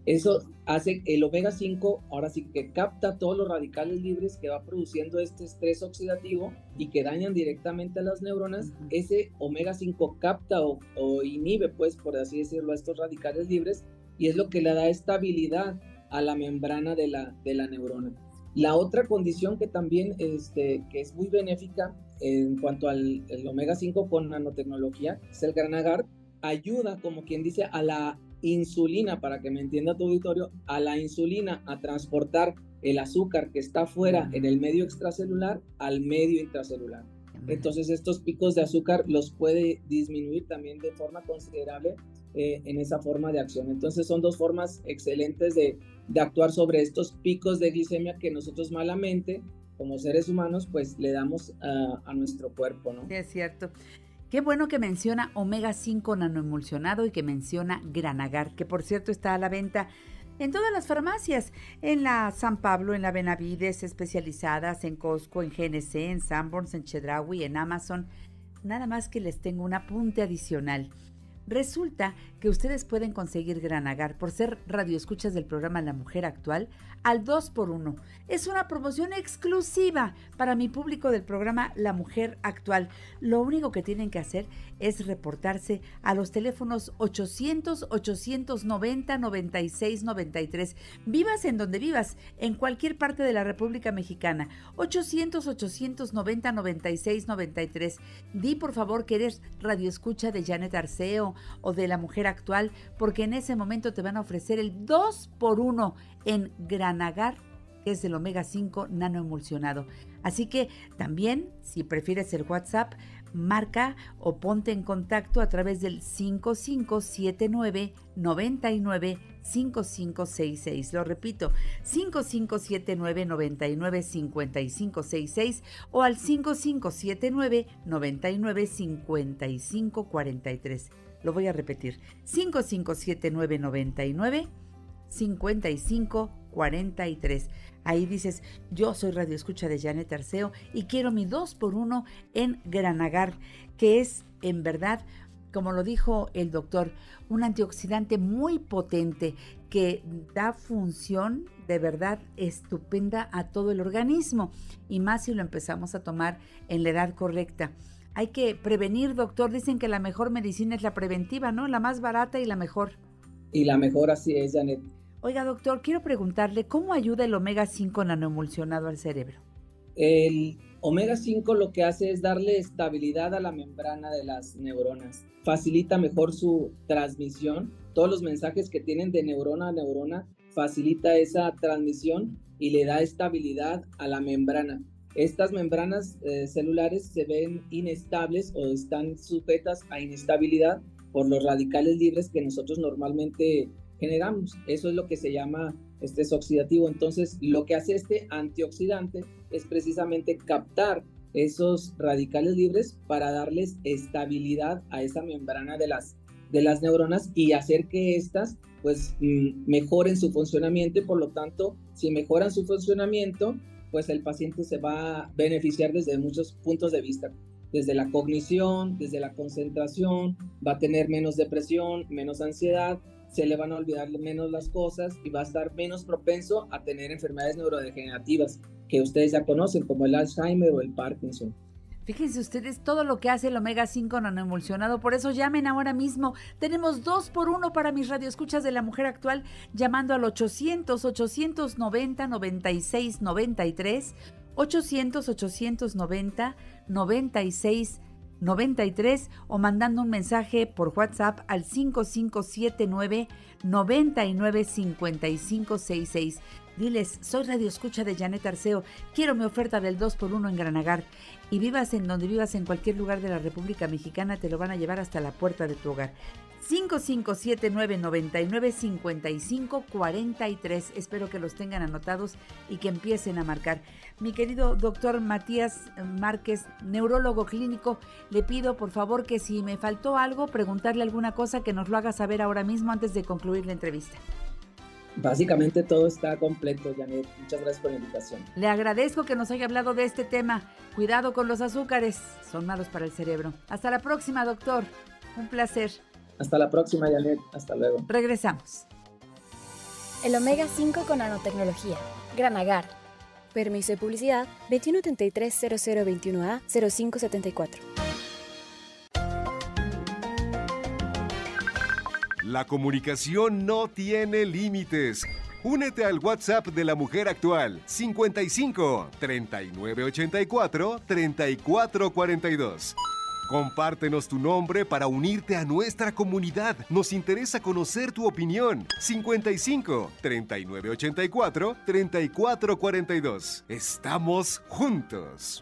Eso hace el omega cinco, ahora sí que capta todos los radicales libres que va produciendo este estrés oxidativo y que dañan directamente a las neuronas. Uh-huh. Ese omega cinco capta o, o inhibe, pues, por así decirlo, a estos radicales libres, y es lo que le da estabilidad a la membrana de la, de la neurona. La otra condición que también este, que es muy benéfica en cuanto al el omega cinco con nanotecnología es el gran agar. Ayuda, como quien dice, a la insulina, para que me entienda tu auditorio, a la insulina a transportar el azúcar que está fuera en el medio extracelular al medio intracelular. Entonces estos picos de azúcar los puede disminuir también de forma considerable eh, en esa forma de acción. Entonces son dos formas excelentes de, de actuar sobre estos picos de glicemia que nosotros malamente, como seres humanos, pues le damos a, a nuestro cuerpo, ¿no? Sí, es cierto. Qué bueno que menciona omega cinco nanoemulsionado y que menciona gran agar, que por cierto está a la venta en todas las farmacias, en la San Pablo, en la Benavides, especializadas, en Costco, en G N C, en Sanborns, en Chedraui, en Amazon. Nada más que les tengo un apunte adicional. Resulta que ustedes pueden conseguir gran agar por ser radioescuchas del programa La Mujer Actual al dos por uno. Es una promoción exclusiva para mi público del programa La Mujer Actual. Lo único que tienen que hacer es reportarse a los teléfonos ochocientos, ochocientos noventa, noventa y seis noventa y tres. Vivas en donde vivas, en cualquier parte de la República Mexicana. ochocientos, ochocientos noventa, noventa y seis noventa y tres. Di por favor que eres radioescucha de Janet Arceo o de La Mujer Actual, porque en ese momento te van a ofrecer el dos por uno en gran agar, que es el omega cinco nanoemulsionado. Así que también, si prefieres el WhatsApp, marca o ponte en contacto a través del cinco cinco siete nueve, nueve nueve cinco cinco seis seis. Lo repito, cinco cinco siete nueve, nueve nueve cinco cinco seis seis o al cinco cinco siete nueve, nueve nueve cinco cinco cuatro tres. Lo voy a repetir, cinco cinco siete nueve, nueve nueve cinco cinco cuatro tres. Ahí dices, yo soy radioescucha de Janet Arceo y quiero mi dos por uno en gran agar, que es en verdad, como lo dijo el doctor, un antioxidante muy potente que da función de verdad estupenda a todo el organismo, y más si lo empezamos a tomar en la edad correcta. Hay que prevenir, doctor. Dicen que la mejor medicina es la preventiva, ¿no? La más barata y la mejor. Y la mejor, así es, Janet. Oiga, doctor, quiero preguntarle, ¿cómo ayuda el omega cinco nanoemulsionado al cerebro? El omega cinco lo que hace es darle estabilidad a la membrana de las neuronas. Facilita mejor su transmisión. Todos los mensajes que tienen de neurona a neurona facilita esa transmisión y le da estabilidad a la membrana. Estas membranas eh, celulares se ven inestables o están sujetas a inestabilidad por los radicales libres que nosotros normalmente generamos. Eso es lo que se llama estrés oxidativo. Entonces, lo que hace este antioxidante es precisamente captar esos radicales libres para darles estabilidad a esa membrana de las, de las neuronas y hacer que éstas pues mejoren su funcionamiento, y por lo tanto, si mejoran su funcionamiento, pues el paciente se va a beneficiar desde muchos puntos de vista, desde la cognición, desde la concentración, va a tener menos depresión, menos ansiedad, se le van a olvidar menos las cosas y va a estar menos propenso a tener enfermedades neurodegenerativas que ustedes ya conocen, como el Alzheimer o el Parkinson. Fíjense ustedes todo lo que hace el omega cinco nanoemulsionado, por eso llamen ahora mismo. Tenemos dos por uno para mis radioescuchas de La Mujer Actual, llamando al ochocientos, ochocientos noventa, noventa y seis noventa y tres, ochocientos, ochocientos noventa, noventa y seis noventa y tres, o mandando un mensaje por WhatsApp al cinco cinco siete nueve, nueve nueve cinco cinco seis seis. Diles, soy radioescucha de Janet Arceo, quiero mi oferta del dos por uno en gran agar. Y vivas en donde vivas, en cualquier lugar de la República Mexicana, te lo van a llevar hasta la puerta de tu hogar. cinco cinco siete nueve, nueve nueve cinco cinco cuatro tres. Espero que los tengan anotados y que empiecen a marcar. Mi querido doctor Matías Márquez, neurólogo clínico, le pido por favor que si me faltó algo, preguntarle alguna cosa, que nos lo haga saber ahora mismo antes de concluir la entrevista. Básicamente todo está completo, Janet. Muchas gracias por la invitación. Le agradezco que nos haya hablado de este tema. Cuidado con los azúcares, son malos para el cerebro. Hasta la próxima, doctor. Un placer. Hasta la próxima, Janet. Hasta luego. Regresamos. El omega cinco con nanotecnología. Granagar. Permiso de publicidad veintiuno treinta y tres cero cero veintiuno A cero cinco setenta y cuatro. La comunicación no tiene límites. Únete al WhatsApp de la mujer actual cincuenta y cinco, treinta y nueve ochenta y cuatro, treinta y cuatro cuarenta y dos. Compártenos tu nombre para unirte a nuestra comunidad. Nos interesa conocer tu opinión. cincuenta y cinco, treinta y nueve ochenta y cuatro, treinta y cuatro cuarenta y dos. Estamos juntos.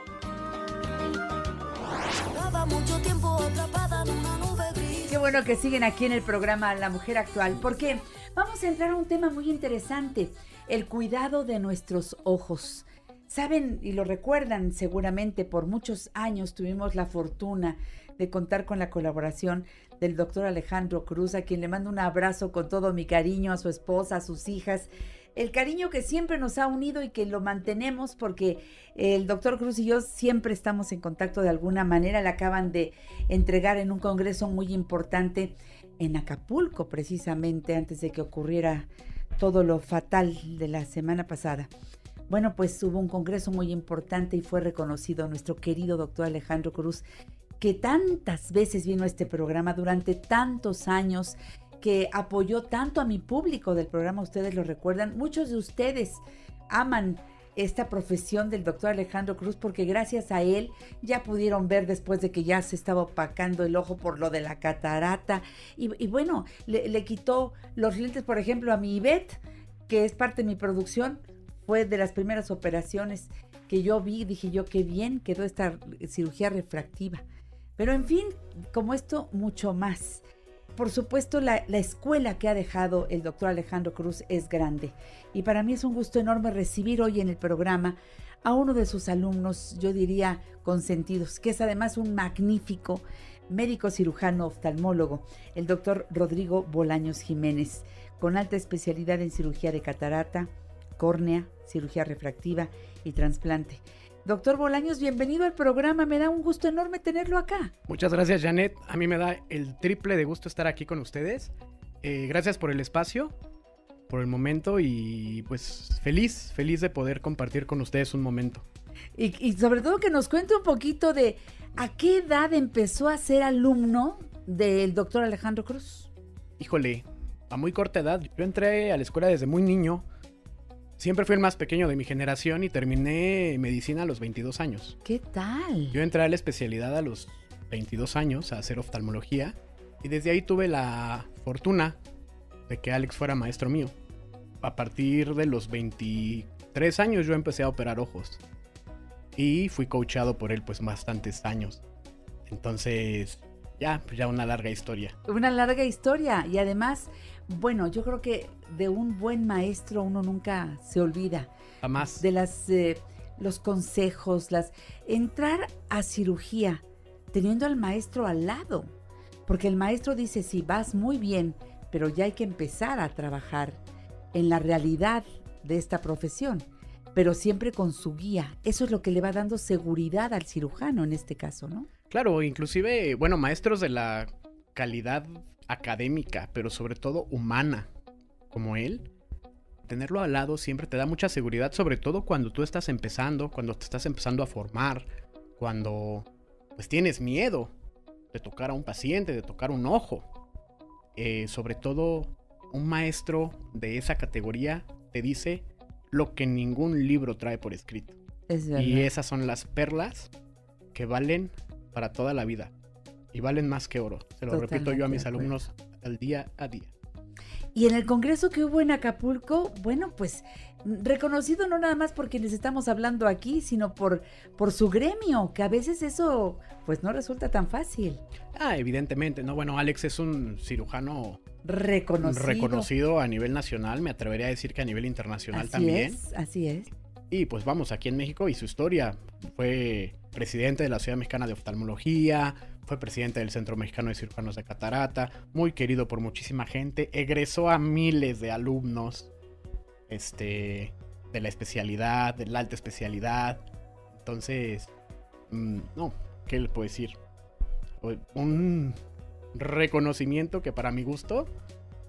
Mucho tiempo atrapada en una nube gris. Qué bueno que siguen aquí en el programa La Mujer Actual, porque vamos a entrar a un tema muy interesante, el cuidado de nuestros ojos. Saben y lo recuerdan seguramente, por muchos años tuvimos la fortuna de contar con la colaboración del doctor Alejandro Cruz, a quien le mando un abrazo con todo mi cariño, a su esposa, a sus hijas. El cariño que siempre nos ha unido y que lo mantenemos porque el doctor Cruz y yo siempre estamos en contacto de alguna manera. Le acaban de entregar en un congreso muy importante en Acapulco, precisamente antes de que ocurriera todo lo fatal de la semana pasada. Bueno, pues hubo un congreso muy importante y fue reconocido nuestro querido doctor Alejandro Cruz, que tantas veces vino a este programa durante tantos años, que apoyó tanto a mi público del programa, ustedes lo recuerdan. Muchos de ustedes aman esta profesión del doctor Alejandro Cruz porque gracias a él ya pudieron ver después de que ya se estaba opacando el ojo por lo de la catarata. Y, y bueno, le, le quitó los lentes, por ejemplo, a mi Ivette, que es parte de mi producción. Fue de las primeras operaciones que yo vi, dije yo, qué bien quedó esta cirugía refractiva. Pero en fin, como esto, mucho más. Por supuesto, la, la escuela que ha dejado el doctor Alejandro Cruz es grande. Y para mí es un gusto enorme recibir hoy en el programa a uno de sus alumnos, yo diría consentidos, que es además un magnífico médico cirujano oftalmólogo, el doctor Rodrigo Bolaños Jiménez, con alta especialidad en cirugía de catarata, córnea, cirugía refractiva y trasplante. Doctor Bolaños, bienvenido al programa. Me da un gusto enorme tenerlo acá. Muchas gracias, Janet. A mí me da el triple de gusto estar aquí con ustedes. Eh, gracias por el espacio, por el momento y pues feliz, feliz de poder compartir con ustedes un momento. Y, y sobre todo que nos cuente un poquito de a qué edad empezó a ser alumno del doctor Alejandro Cruz. Híjole, a muy corta edad. Yo entré a la escuela desde muy niño. Siempre fui el más pequeño de mi generación y terminé medicina a los veintidós años. ¿Qué tal? Yo entré a la especialidad a los veintidós años a hacer oftalmología y desde ahí tuve la fortuna de que Alex fuera maestro mío. A partir de los veintitrés años yo empecé a operar ojos y fui coachado por él pues bastantes años. Entonces ya, pues ya una larga historia. Una larga historia y además, bueno, yo creo que de un buen maestro uno nunca se olvida. Jamás. De las, eh, los consejos, las entrar a cirugía teniendo al maestro al lado. Porque el maestro dice, sí, vas muy bien, pero ya hay que empezar a trabajar en la realidad de esta profesión, pero siempre con su guía. Eso es lo que le va dando seguridad al cirujano en este caso, ¿no? Claro, inclusive, bueno, maestros de la calidad académica, pero sobre todo humana, como él, tenerlo al lado siempre te da mucha seguridad, sobre todo cuando tú estás empezando, cuando te estás empezando a formar, cuando pues tienes miedo de tocar a un paciente, de tocar un ojo. Eh, sobre todo, un maestro de esa categoría te dice lo que ningún libro trae por escrito. Es verdad. Y esas son las perlas que valen para toda la vida. Y valen más que oro. Se lo Totalmente repito yo a mis de acuerdo. alumnos al día a día. Y en el congreso que hubo en Acapulco, bueno, pues reconocido no nada más por quienes estamos hablando aquí, sino por, por su gremio, que a veces eso pues no resulta tan fácil. Ah, evidentemente, ¿no? Bueno, Alex es un cirujano Reconocido. reconocido a nivel nacional, me atrevería a decir que a nivel internacional Así también. es, así es. Y pues vamos, aquí en México y su historia. Fue presidente de la Sociedad Mexicana de Oftalmología, fue presidente del Centro Mexicano de Cirujanos de Catarata, muy querido por muchísima gente, egresó a miles de alumnos este, de la especialidad, de la alta especialidad. Entonces, mmm, no, ¿qué le puedo decir? Un reconocimiento que para mi gusto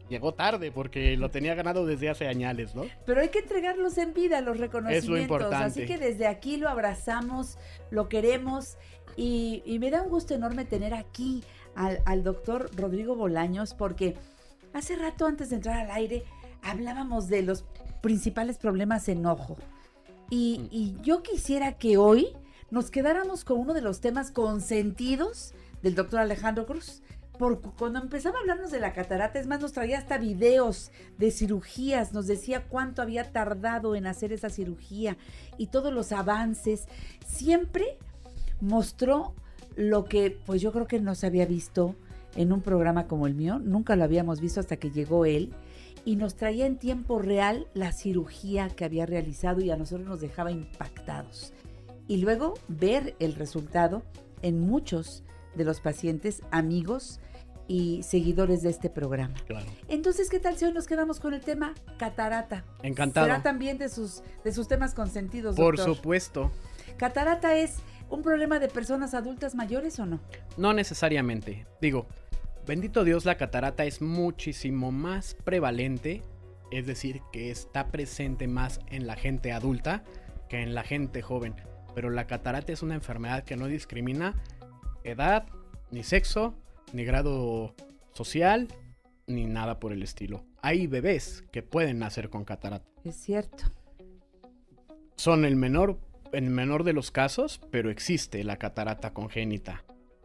llegó tarde porque lo tenía ganado desde hace años, ¿no? Pero hay que entregarlos en vida, los reconocimientos. Es lo importante. Así que desde aquí lo abrazamos, lo queremos y, y me da un gusto enorme tener aquí al, al doctor Rodrigo Bolaños, porque hace rato antes de entrar al aire hablábamos de los principales problemas en ojo. Y, y yo quisiera que hoy nos quedáramos con uno de los temas consentidos del doctor Alejandro Cruz. Porque cuando empezaba a hablarnos de la catarata, es más, nos traía hasta videos de cirugías, nos decía cuánto había tardado en hacer esa cirugía y todos los avances. Siempre mostró lo que, pues yo creo que no se había visto en un programa como el mío, nunca lo habíamos visto hasta que llegó él, y nos traía en tiempo real la cirugía que había realizado y a nosotros nos dejaba impactados. Y luego ver el resultado en muchos de los pacientes, amigos y seguidores de este programa. Claro. Entonces, ¿qué tal si hoy nos quedamos con el tema catarata? Encantado. ¿Será también de sus, de sus temas consentidos, Por doctor? supuesto. ¿Catarata es un problema de personas adultas mayores o no? No necesariamente. Digo, bendito Dios, la catarata es muchísimo más prevalente, es decir, que está presente más en la gente adulta que en la gente joven. Pero la catarata es una enfermedad que no discrimina edad, ni sexo, ni grado social, ni nada por el estilo. Hay bebés que pueden nacer con catarata. Es cierto. Son el menor, el menor de los casos, pero existe la catarata congénita.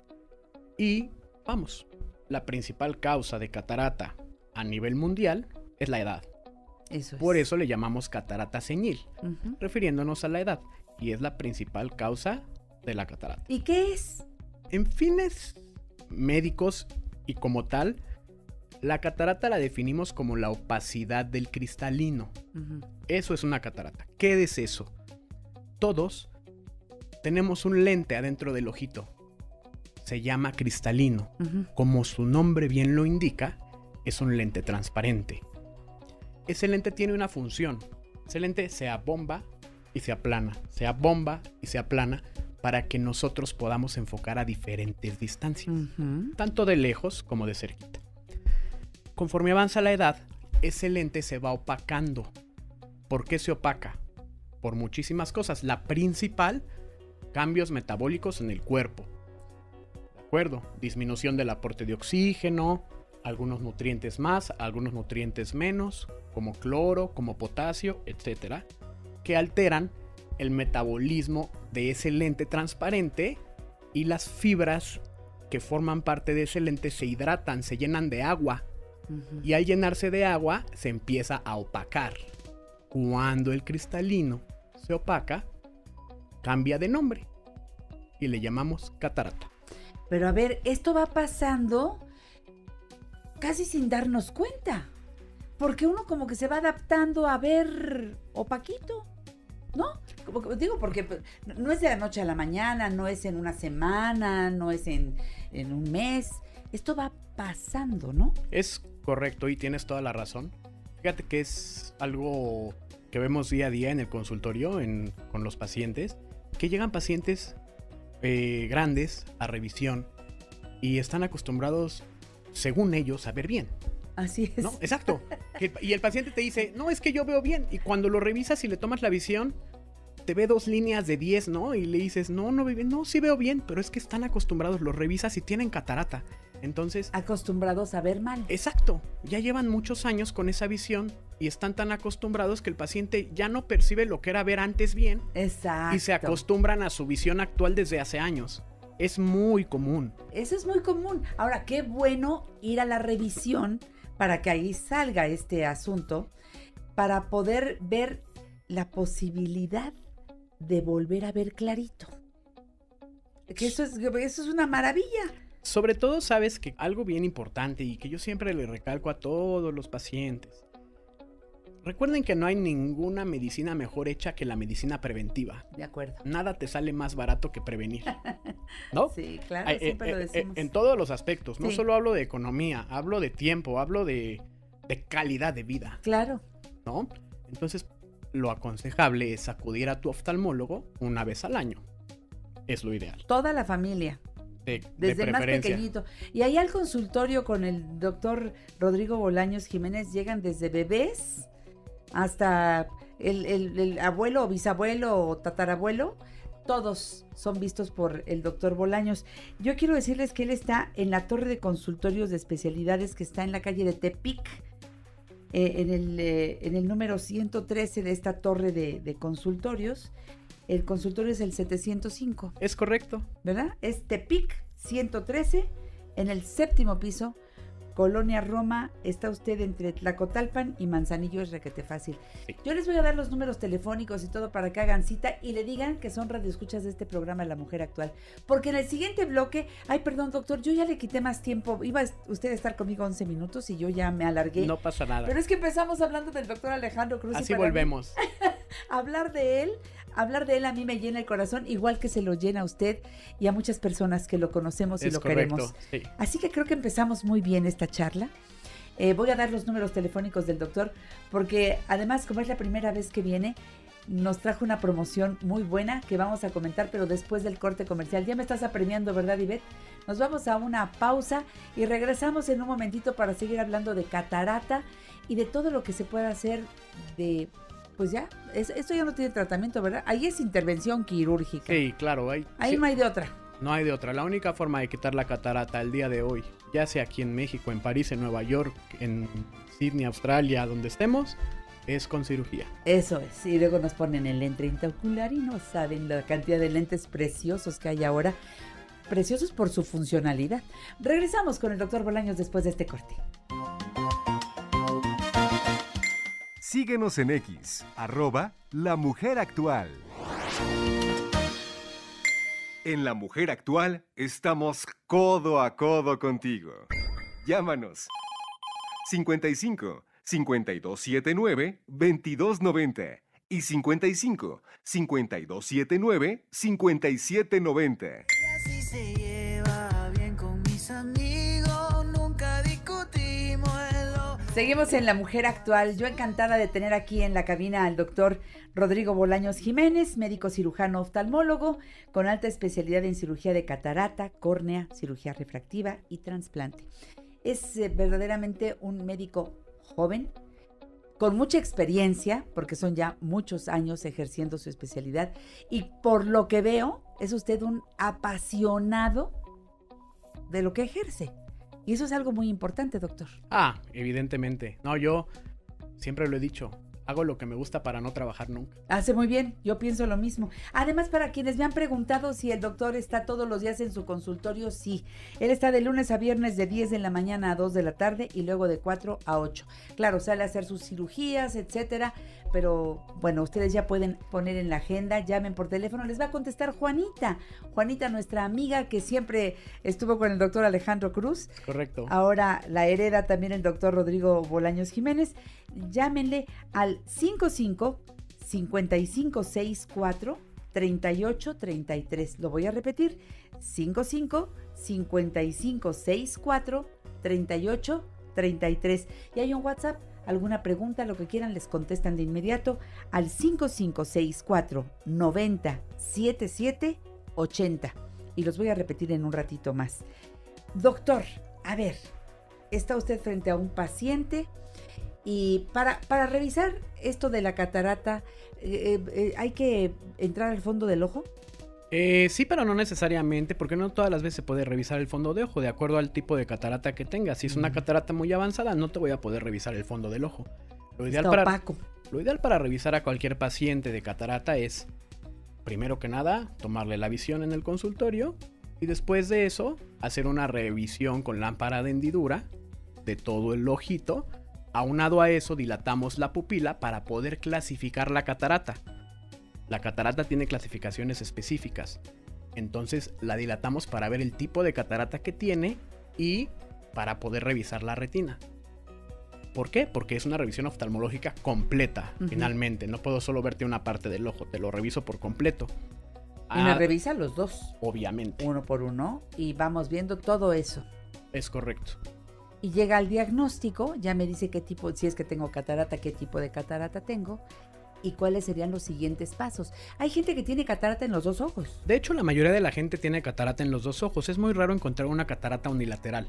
Y, vamos, la principal causa de catarata a nivel mundial es la edad. Eso es. Por eso le llamamos catarata senil, Uh-huh. refiriéndonos a la edad. Y es la principal causa de la catarata. ¿Y qué es? En fines médicos y como tal, la catarata la definimos como la opacidad del cristalino. Uh-huh. Eso es una catarata. ¿Qué es eso? Todos tenemos un lente adentro del ojito. Se llama cristalino. Uh-huh. Como su nombre bien lo indica, es un lente transparente. Ese lente tiene una función. Ese lente se abomba y se aplana. Se abomba y se aplana para que nosotros podamos enfocar a diferentes distancias. Uh-huh. Tanto de lejos como de cerquita. Conforme avanza la edad, ese lente se va opacando. ¿Por qué se opaca? Por muchísimas cosas. La principal, cambios metabólicos en el cuerpo. ¿De acuerdo? Disminución del aporte de oxígeno, algunos nutrientes más, algunos nutrientes menos, como cloro, como potasio, etcétera, que alteran el metabolismo de ese lente transparente y las fibras que forman parte de ese lente se hidratan, se llenan de agua. Uh-huh. Y al llenarse de agua se empieza a opacar. Cuando el cristalino se opaca, cambia de nombre y le llamamos catarata. Pero a ver, esto va pasando casi sin darnos cuenta, porque uno como que se va adaptando a ver opaquito, ¿no? Como que, digo, porque no es de la noche a la mañana, no es en una semana, no es en, en un mes, esto va pasando, ¿no? Es correcto y tienes toda la razón. Fíjate que es algo que vemos día a día en el consultorio en, con los pacientes, que llegan pacientes eh, grandes a revisión y están acostumbrados, según ellos, a ver bien. Así es. ¿No? Exacto. Que, y el paciente te dice, no, es que yo veo bien. Y cuando lo revisas y le tomas la visión, te ve dos líneas de diez, ¿no? Y le dices, no, no veo bien. No, sí veo bien, pero es que están acostumbrados, los revisas y tienen catarata. Entonces... acostumbrados a ver mal. Exacto. Ya llevan muchos años con esa visión y están tan acostumbrados que el paciente ya no percibe lo que era ver antes bien. Exacto. Y se acostumbran a su visión actual desde hace años. Es muy común. Eso es muy común. Ahora, qué bueno ir a la revisión para que ahí salga este asunto, para poder ver la posibilidad de volver a ver clarito. Que eso es, eso es una maravilla. Sobre todo, sabes que algo bien importante y que yo siempre le recalco a todos los pacientes. Recuerden que no hay ninguna medicina mejor hecha que la medicina preventiva. De acuerdo. Nada te sale más barato que prevenir, ¿no? Sí, claro, Ay, siempre eh, lo eh, decimos. En todos los aspectos. No Sí. solo hablo de economía, hablo de tiempo, hablo de, de calidad de vida. Claro. ¿No? Entonces, lo aconsejable es acudir a tu oftalmólogo una vez al año. Es lo ideal. Toda la familia. De, Desde de el más preferencia. pequeñito. Y ahí al consultorio con el doctor Rodrigo Bolaños Jiménez llegan desde bebés hasta el, el, el abuelo o bisabuelo o tatarabuelo. Todos son vistos por el doctor Bolaños. Yo quiero decirles que él está en la torre de consultorios de especialidades que está en la calle de Tepic, eh, en, el, eh, en el número ciento trece de esta torre de, de consultorios. El consultorio es el setecientos cinco. Es correcto. ¿Verdad? Es Tepic ciento trece, en el séptimo piso, Colonia Roma. Está usted entre Tlacotalpan y Manzanillo, es requete fácil. Sí. Yo les voy a dar los números telefónicos y todo para que hagan cita y le digan que son radioescuchas de este programa La Mujer Actual. Porque en el siguiente bloque, ay, perdón, doctor, yo ya le quité más tiempo. Iba usted a estar conmigo once minutos y yo ya me alargué. No pasa nada. Pero es que empezamos hablando del doctor Alejandro Cruz. Así y para volvemos. mí, hablar de él, hablar de él a mí me llena el corazón, igual que se lo llena a usted y a muchas personas que lo conocemos y Es lo correcto, queremos. sí. Así que creo que empezamos muy bien esta charla. Eh, voy a dar los números telefónicos del doctor, porque además, como es la primera vez que viene, nos trajo una promoción muy buena que vamos a comentar, pero después del corte comercial. Ya me estás apremiando, ¿verdad, Ivette? Nos vamos a una pausa y regresamos en un momentito para seguir hablando de catarata y de todo lo que se puede hacer de... Pues ya, es, esto ya no tiene tratamiento, ¿verdad? Ahí es intervención quirúrgica. Sí, claro. Hay, Ahí sí, no hay de otra. no hay de otra. La única forma de quitar la catarata al día de hoy, ya sea aquí en México, en París, en Nueva York, en Sydney, Australia, donde estemos, es con cirugía. Eso es. Y luego nos ponen el lente intraocular y no saben la cantidad de lentes preciosos que hay ahora. Preciosos por su funcionalidad. Regresamos con el doctor Bolaños después de este corte. Síguenos en X, arroba La Mujer Actual. En La Mujer Actual estamos codo a codo contigo. Llámanos cincuenta y cinco, cincuenta y dos setenta y nueve, veintidós noventa y cincuenta y cinco, cincuenta y dos setenta y nueve, cincuenta y siete noventa. Y así se lleva bien con mis amigos, nunca discutimos en lo... Seguimos en La Mujer Actual. Yo encantada de tener aquí en la cabina al doctor Rodrigo Bolaños Jiménez, médico cirujano oftalmólogo con alta especialidad en cirugía de catarata, córnea, cirugía refractiva y trasplante. Es eh, verdaderamente un médico joven, con mucha experiencia, porque son ya muchos años ejerciendo su especialidad, y por lo que veo, es usted un apasionado de lo que ejerce. Y eso es algo muy importante, doctor. Ah, evidentemente. No, yo siempre lo he dicho. Hago lo que me gusta para no trabajar nunca. Hace muy bien, yo pienso lo mismo. Además, para quienes me han preguntado si el doctor está todos los días en su consultorio, sí. Él está de lunes a viernes de diez de la mañana a dos de la tarde y luego de cuatro a ocho. Claro, sale a hacer sus cirugías, etcétera, pero bueno, ustedes ya pueden poner en la agenda, llamen por teléfono, les va a contestar Juanita. Juanita, nuestra amiga que siempre estuvo con el doctor Alejandro Cruz. Correcto. Ahora la hereda también el doctor Rodrigo Bolaños Jiménez. Llámenle al cinco cinco, cincuenta y cinco sesenta y cuatro, treinta y ocho treinta y tres. Lo voy a repetir, cinco cinco, cincuenta y cinco sesenta y cuatro, treinta y ocho treinta y tres. Y hay un WhatsApp, alguna pregunta, lo que quieran, les contestan de inmediato al cinco cinco sesenta y cuatro, noventa, setenta y siete, ochenta. Y los voy a repetir en un ratito más. Doctor, a ver, está usted frente a un paciente y para, para revisar esto de la catarata, eh, eh, ¿hay que entrar al fondo del ojo? Eh, sí, pero no necesariamente, porque no todas las veces se puede revisar el fondo de ojo, de acuerdo al tipo de catarata que tengas. Si es una catarata muy avanzada, no te voy a poder revisar el fondo del ojo. Lo ideal, Está para, opaco. lo ideal para revisar a cualquier paciente de catarata es, primero que nada, tomarle la visión en el consultorio y después de eso, hacer una revisión con lámpara de hendidura de todo el ojito. Aunado a eso, dilatamos la pupila para poder clasificar la catarata. La catarata tiene clasificaciones específicas. Entonces la dilatamos para ver el tipo de catarata que tiene y para poder revisar la retina. ¿Por qué? Porque es una revisión oftalmológica completa, uh-huh. Finalmente. No puedo solo verte una parte del ojo, te lo reviso por completo. Y me ah, revisa los dos. Obviamente. Uno por uno y vamos viendo todo eso. Es correcto. Y llega al diagnóstico, ya me dice qué tipo, si es que tengo catarata, qué tipo de catarata tengo. y cuáles serían los siguientes pasos. Hay gente que tiene catarata en los dos ojos. De hecho, la mayoría de la gente tiene catarata en los dos ojos. Es muy raro encontrar una catarata unilateral.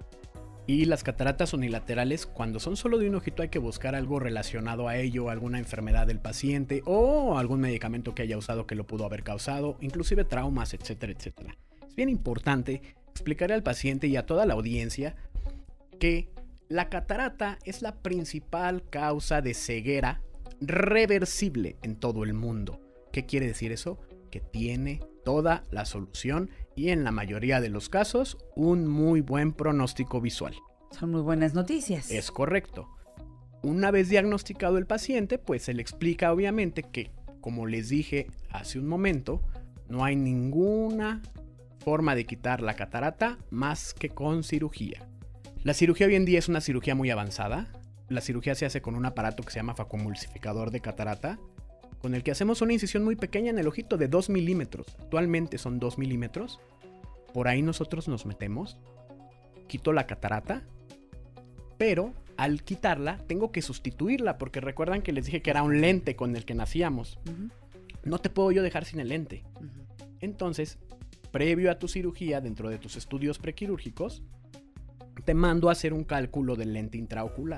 Y las cataratas unilaterales, cuando son solo de un ojito, hay que buscar algo relacionado a ello, alguna enfermedad del paciente o algún medicamento que haya usado que lo pudo haber causado, inclusive traumas, etcétera, etcétera. Es bien importante explicarle al paciente y a toda la audiencia que la catarata es la principal causa de ceguera reversible en todo el mundo. ¿Qué quiere decir eso? Que tiene toda la solución y en la mayoría de los casos un muy buen pronóstico visual. Son muy buenas noticias. Es correcto. Una vez diagnosticado el paciente, pues se le explica obviamente que, como les dije hace un momento, no hay ninguna forma de quitar la catarata más que con cirugía. La cirugía hoy en día es una cirugía muy avanzada. La cirugía se hace con un aparato que se llama facomulsificador de catarata, con el que hacemos una incisión muy pequeña en el ojito de dos milímetros. Actualmente son dos milímetros. Por ahí nosotros nos metemos. Quito la catarata. Pero al quitarla tengo que sustituirla, porque recuerdan que les dije que era un lente con el que nacíamos. Uh-huh. No te puedo yo dejar sin el lente. Uh-huh. Entonces, previo a tu cirugía, dentro de tus estudios prequirúrgicos, te mando a hacer un cálculo del lente intraocular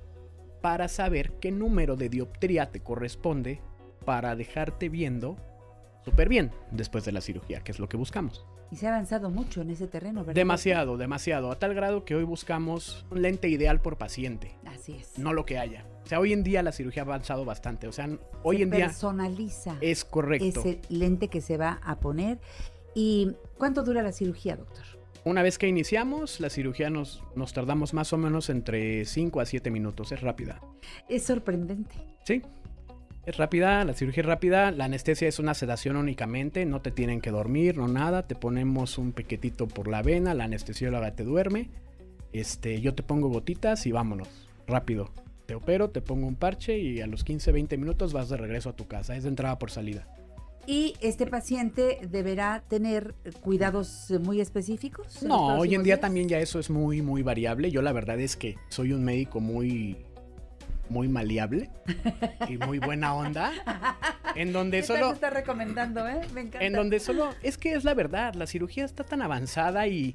para saber qué número de dioptría te corresponde para dejarte viendo súper bien después de la cirugía, que es lo que buscamos. Y se ha avanzado mucho en ese terreno, ¿verdad? Demasiado, demasiado, a tal grado que hoy buscamos un lente ideal por paciente. Así es. No lo que haya. O sea, hoy en día la cirugía ha avanzado bastante. O sea, hoy se en día personaliza. Es correcto. Ese lente que se va a poner. ¿Y cuánto dura la cirugía, doctor? Una vez que iniciamos, la cirugía nos, nos tardamos más o menos entre cinco a siete minutos. Es rápida. Es sorprendente. Sí. Es rápida, la cirugía es rápida, la anestesia es una sedación únicamente, no te tienen que dormir, no nada, te ponemos un piquetito por la vena, la anestesióloga te duerme, este, yo te pongo gotitas y vámonos, rápido. Te opero, te pongo un parche y a los quince, veinte minutos vas de regreso a tu casa, es de entrada por salida. ¿Y este paciente deberá tener cuidados muy específicos? No, hoy en día días? también ya eso es muy, muy variable. Yo la verdad es que soy un médico muy... muy maleable y muy buena onda, en donde ¿Qué solo tal se está recomendando, eh? Me encanta. En donde solo, es que es la verdad, la cirugía está tan avanzada y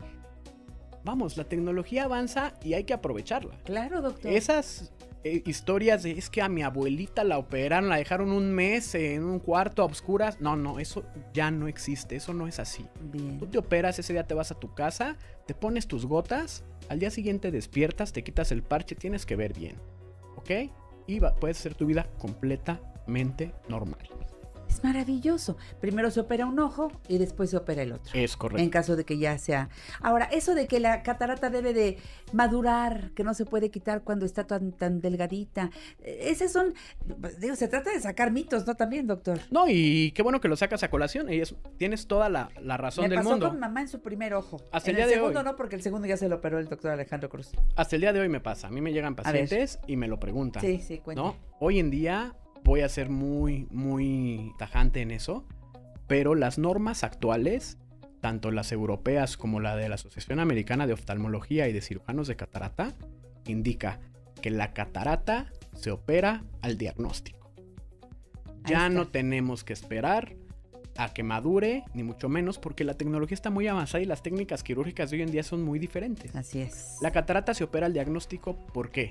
vamos, la tecnología avanza y hay que aprovecharla. Claro, doctor. Esas eh, historias de es que a mi abuelita la operaron, la dejaron un mes en un cuarto a obscuras, no, no, eso ya no existe, eso no es así. Bien. Tú te operas, ese día te vas a tu casa, te pones tus gotas, al día siguiente despiertas, te quitas el parche, tienes que ver bien. ¿Ok? Y va, puedes hacer tu vida completamente normal. Es maravilloso. Primero se opera un ojo y después se opera el otro. Es correcto. En caso de que ya sea... Ahora, eso de que la catarata debe de madurar, que no se puede quitar cuando está tan, tan delgadita. Esas son... Digo, se trata de sacar mitos, ¿no? También, doctor. No, y qué bueno que lo sacas a colación. Y es, tienes toda la, la razón Me del pasó mundo. con mamá en su primer ojo. Hasta en el día el de segundo hoy. no, porque el segundo ya se lo operó el doctor Alejandro Cruz. Hasta el día de hoy me pasa. A mí me llegan pacientes y me lo preguntan. Sí, sí, cuenta. ¿No? Hoy en día voy a ser muy, muy tajante en eso. Pero las normas actuales, tanto las europeas como la de la Asociación Americana de Oftalmología y de Cirujanos de Catarata, indica que la catarata se opera al diagnóstico. Ya no tenemos que esperar a que madure, ni mucho menos, porque la tecnología está muy avanzada y las técnicas quirúrgicas de hoy en día son muy diferentes. Así es. La catarata se opera al diagnóstico, ¿por qué?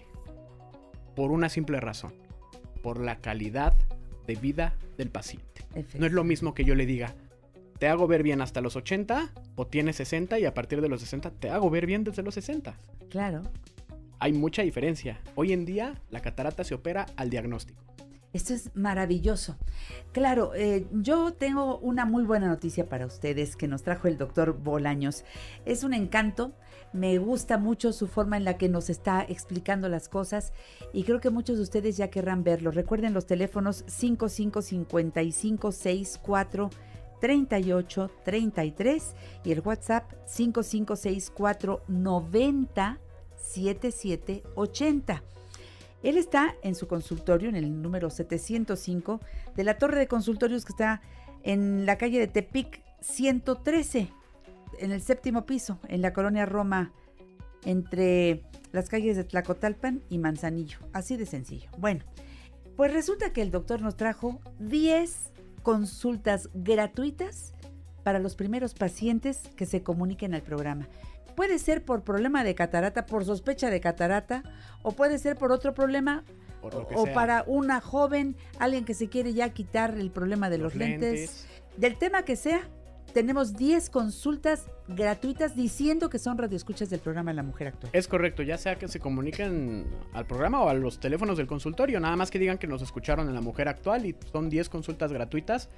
Por una simple razón, por la calidad de vida del paciente. No es lo mismo que yo le diga, te hago ver bien hasta los ochenta o tienes sesenta y a partir de los sesenta te hago ver bien desde los sesenta. Claro. Hay mucha diferencia. Hoy en día la catarata se opera al diagnóstico. Esto es maravilloso. Claro, eh, yo tengo una muy buena noticia para ustedes que nos trajo el doctor Bolaños. Es un encanto, me gusta mucho su forma en la que nos está explicando las cosas y creo que muchos de ustedes ya querrán verlo. Recuerden los teléfonos cinco cinco cinco cinco seis cuatro tres ocho tres tres y el WhatsApp cinco cinco seis cuatro noventa siete siete ochenta. Él está en su consultorio en el número setecientos cinco de la torre de consultorios que está en la calle de Tepic ciento trece, en el séptimo piso, en la colonia Roma, entre las calles de Tlacotalpan y Manzanillo. Así de sencillo. Bueno, Pues resulta que el doctor nos trajo diez consultas gratuitas para los primeros pacientes que se comuniquen al programa. Puede ser por problema de catarata, por sospecha de catarata, o puede ser por otro problema, Por lo que o sea. para una joven, alguien que se quiere ya quitar el problema de los, Los lentes. lentes. Del tema que sea, tenemos diez consultas gratuitas diciendo que son radioescuchas del programa La Mujer Actual. Es correcto, ya sea que se comuniquen al programa o a los teléfonos del consultorio, nada más que digan que nos escucharon en La Mujer Actual y son diez consultas gratuitas.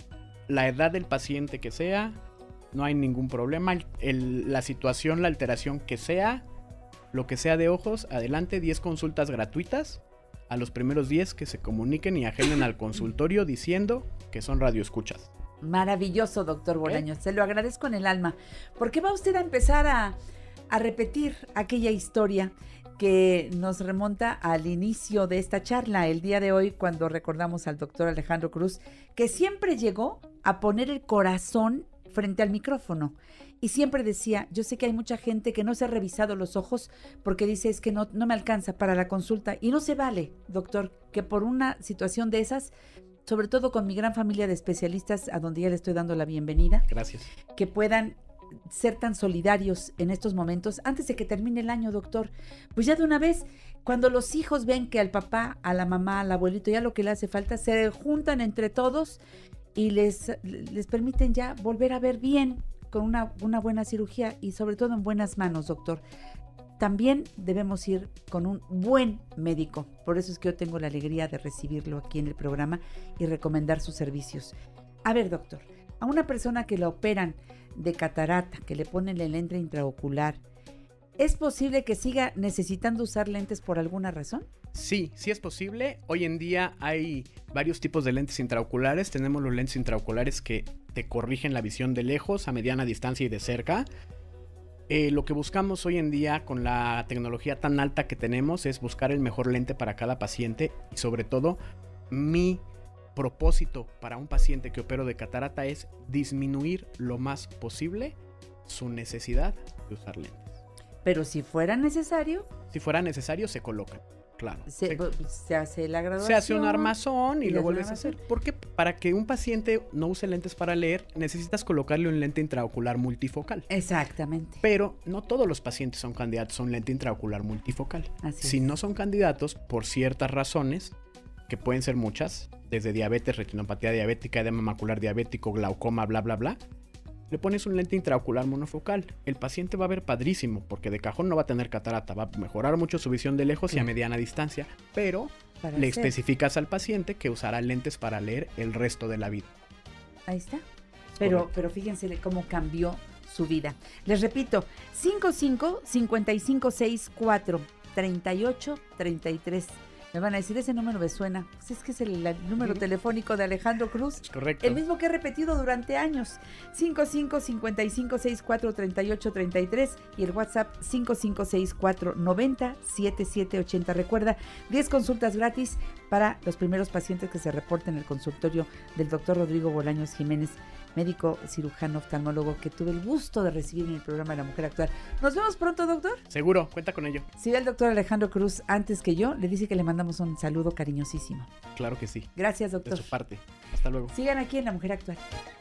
La edad del paciente que sea, no hay ningún problema. El- el- la situación, la alteración que sea, lo que sea de ojos, adelante, diez consultas gratuitas a los primeros diez que se comuniquen y agenden al consultorio diciendo que son radioescuchas. Maravilloso, doctor Bolaños. Se lo agradezco en el alma. ¿Por qué va usted a empezar a, a repetir aquella historia que nos remonta al inicio de esta charla, el día de hoy, cuando recordamos al doctor Alejandro Cruz, que siempre llegó a poner el corazón frente al micrófono? Y siempre decía, yo sé que hay mucha gente que no se ha revisado los ojos porque dice, es que no, no me alcanza para la consulta. Y no se vale, doctor, que por una situación de esas, sobre todo con mi gran familia de especialistas, a donde ya le estoy dando la bienvenida, Gracias. que puedan ser tan solidarios en estos momentos, antes de que termine el año, doctor. Pues ya de una vez, cuando los hijos ven que al papá, a la mamá, al abuelito, ya lo que le hace falta, se juntan entre todos y les, les permiten ya volver a ver bien con una, una buena cirugía y sobre todo en buenas manos, doctor. También debemos ir con un buen médico. Por eso es que yo tengo la alegría de recibirlo aquí en el programa y recomendar sus servicios. A ver, doctor, a una persona que la operan de catarata, que le ponen el lente intraocular, ¿es posible que siga necesitando usar lentes por alguna razón? Sí, sí es posible. Hoy en día hay varios tipos de lentes intraoculares. Tenemos los lentes intraoculares que te corrigen la visión de lejos, a mediana distancia y de cerca. Eh, lo que buscamos hoy en día con la tecnología tan alta que tenemos es buscar el mejor lente para cada paciente y sobre todo mi propósito para un paciente que opero de catarata es disminuir lo más posible su necesidad de usar lentes. Pero si fuera necesario, Si fuera necesario se colocan, claro. se, Se- se hace la graduación. Se hace un armazón y, y lo le vuelves a hacen hacer. Porque para que un paciente no use lentes para leer, necesitas colocarle un lente intraocular multifocal. Exactamente. Pero no todos los pacientes son candidatos a un lente intraocular multifocal. Así si es. no son candidatos, por ciertas razones, que pueden ser muchas, desde diabetes, retinopatía diabética, edema macular diabético, glaucoma, bla, bla, bla, le pones un lente intraocular monofocal. El paciente va a ver padrísimo, porque de cajón no va a tener catarata, va a mejorar mucho su visión de lejos y a mediana distancia, pero Para le hacer. especificas al paciente que usará lentes para leer el resto de la vida. Ahí está. Pero, correcto. pero fíjense cómo cambió su vida. Les repito, cincuenta y cinco, cincuenta y cinco sesenta y cuatro, treinta y ocho, treinta y tres. Me van a decir, ese número me suena. Pues es que es el, el número telefónico de Alejandro Cruz. Correcto. El mismo que he repetido durante años. cincuenta y cinco, cincuenta y cinco sesenta y cuatro, treinta y ocho, treinta y tres y el WhatsApp cinco cinco seis cuatro, noventa, setenta y siete ochenta. Recuerda, diez consultas gratis para los primeros pacientes que se reporten en el consultorio del doctor Rodrigo Bolaños Jiménez, médico cirujano oftalmólogo que tuve el gusto de recibir en el programa de La Mujer Actual. Nos vemos pronto, doctor. Seguro, cuenta con ello. Si ve al doctor Alejandro Cruz antes que yo, le dice que le mandamos un saludo cariñosísimo. Claro que sí. Gracias, De doctor. su parte. Hasta luego. Sigan aquí en La Mujer Actual.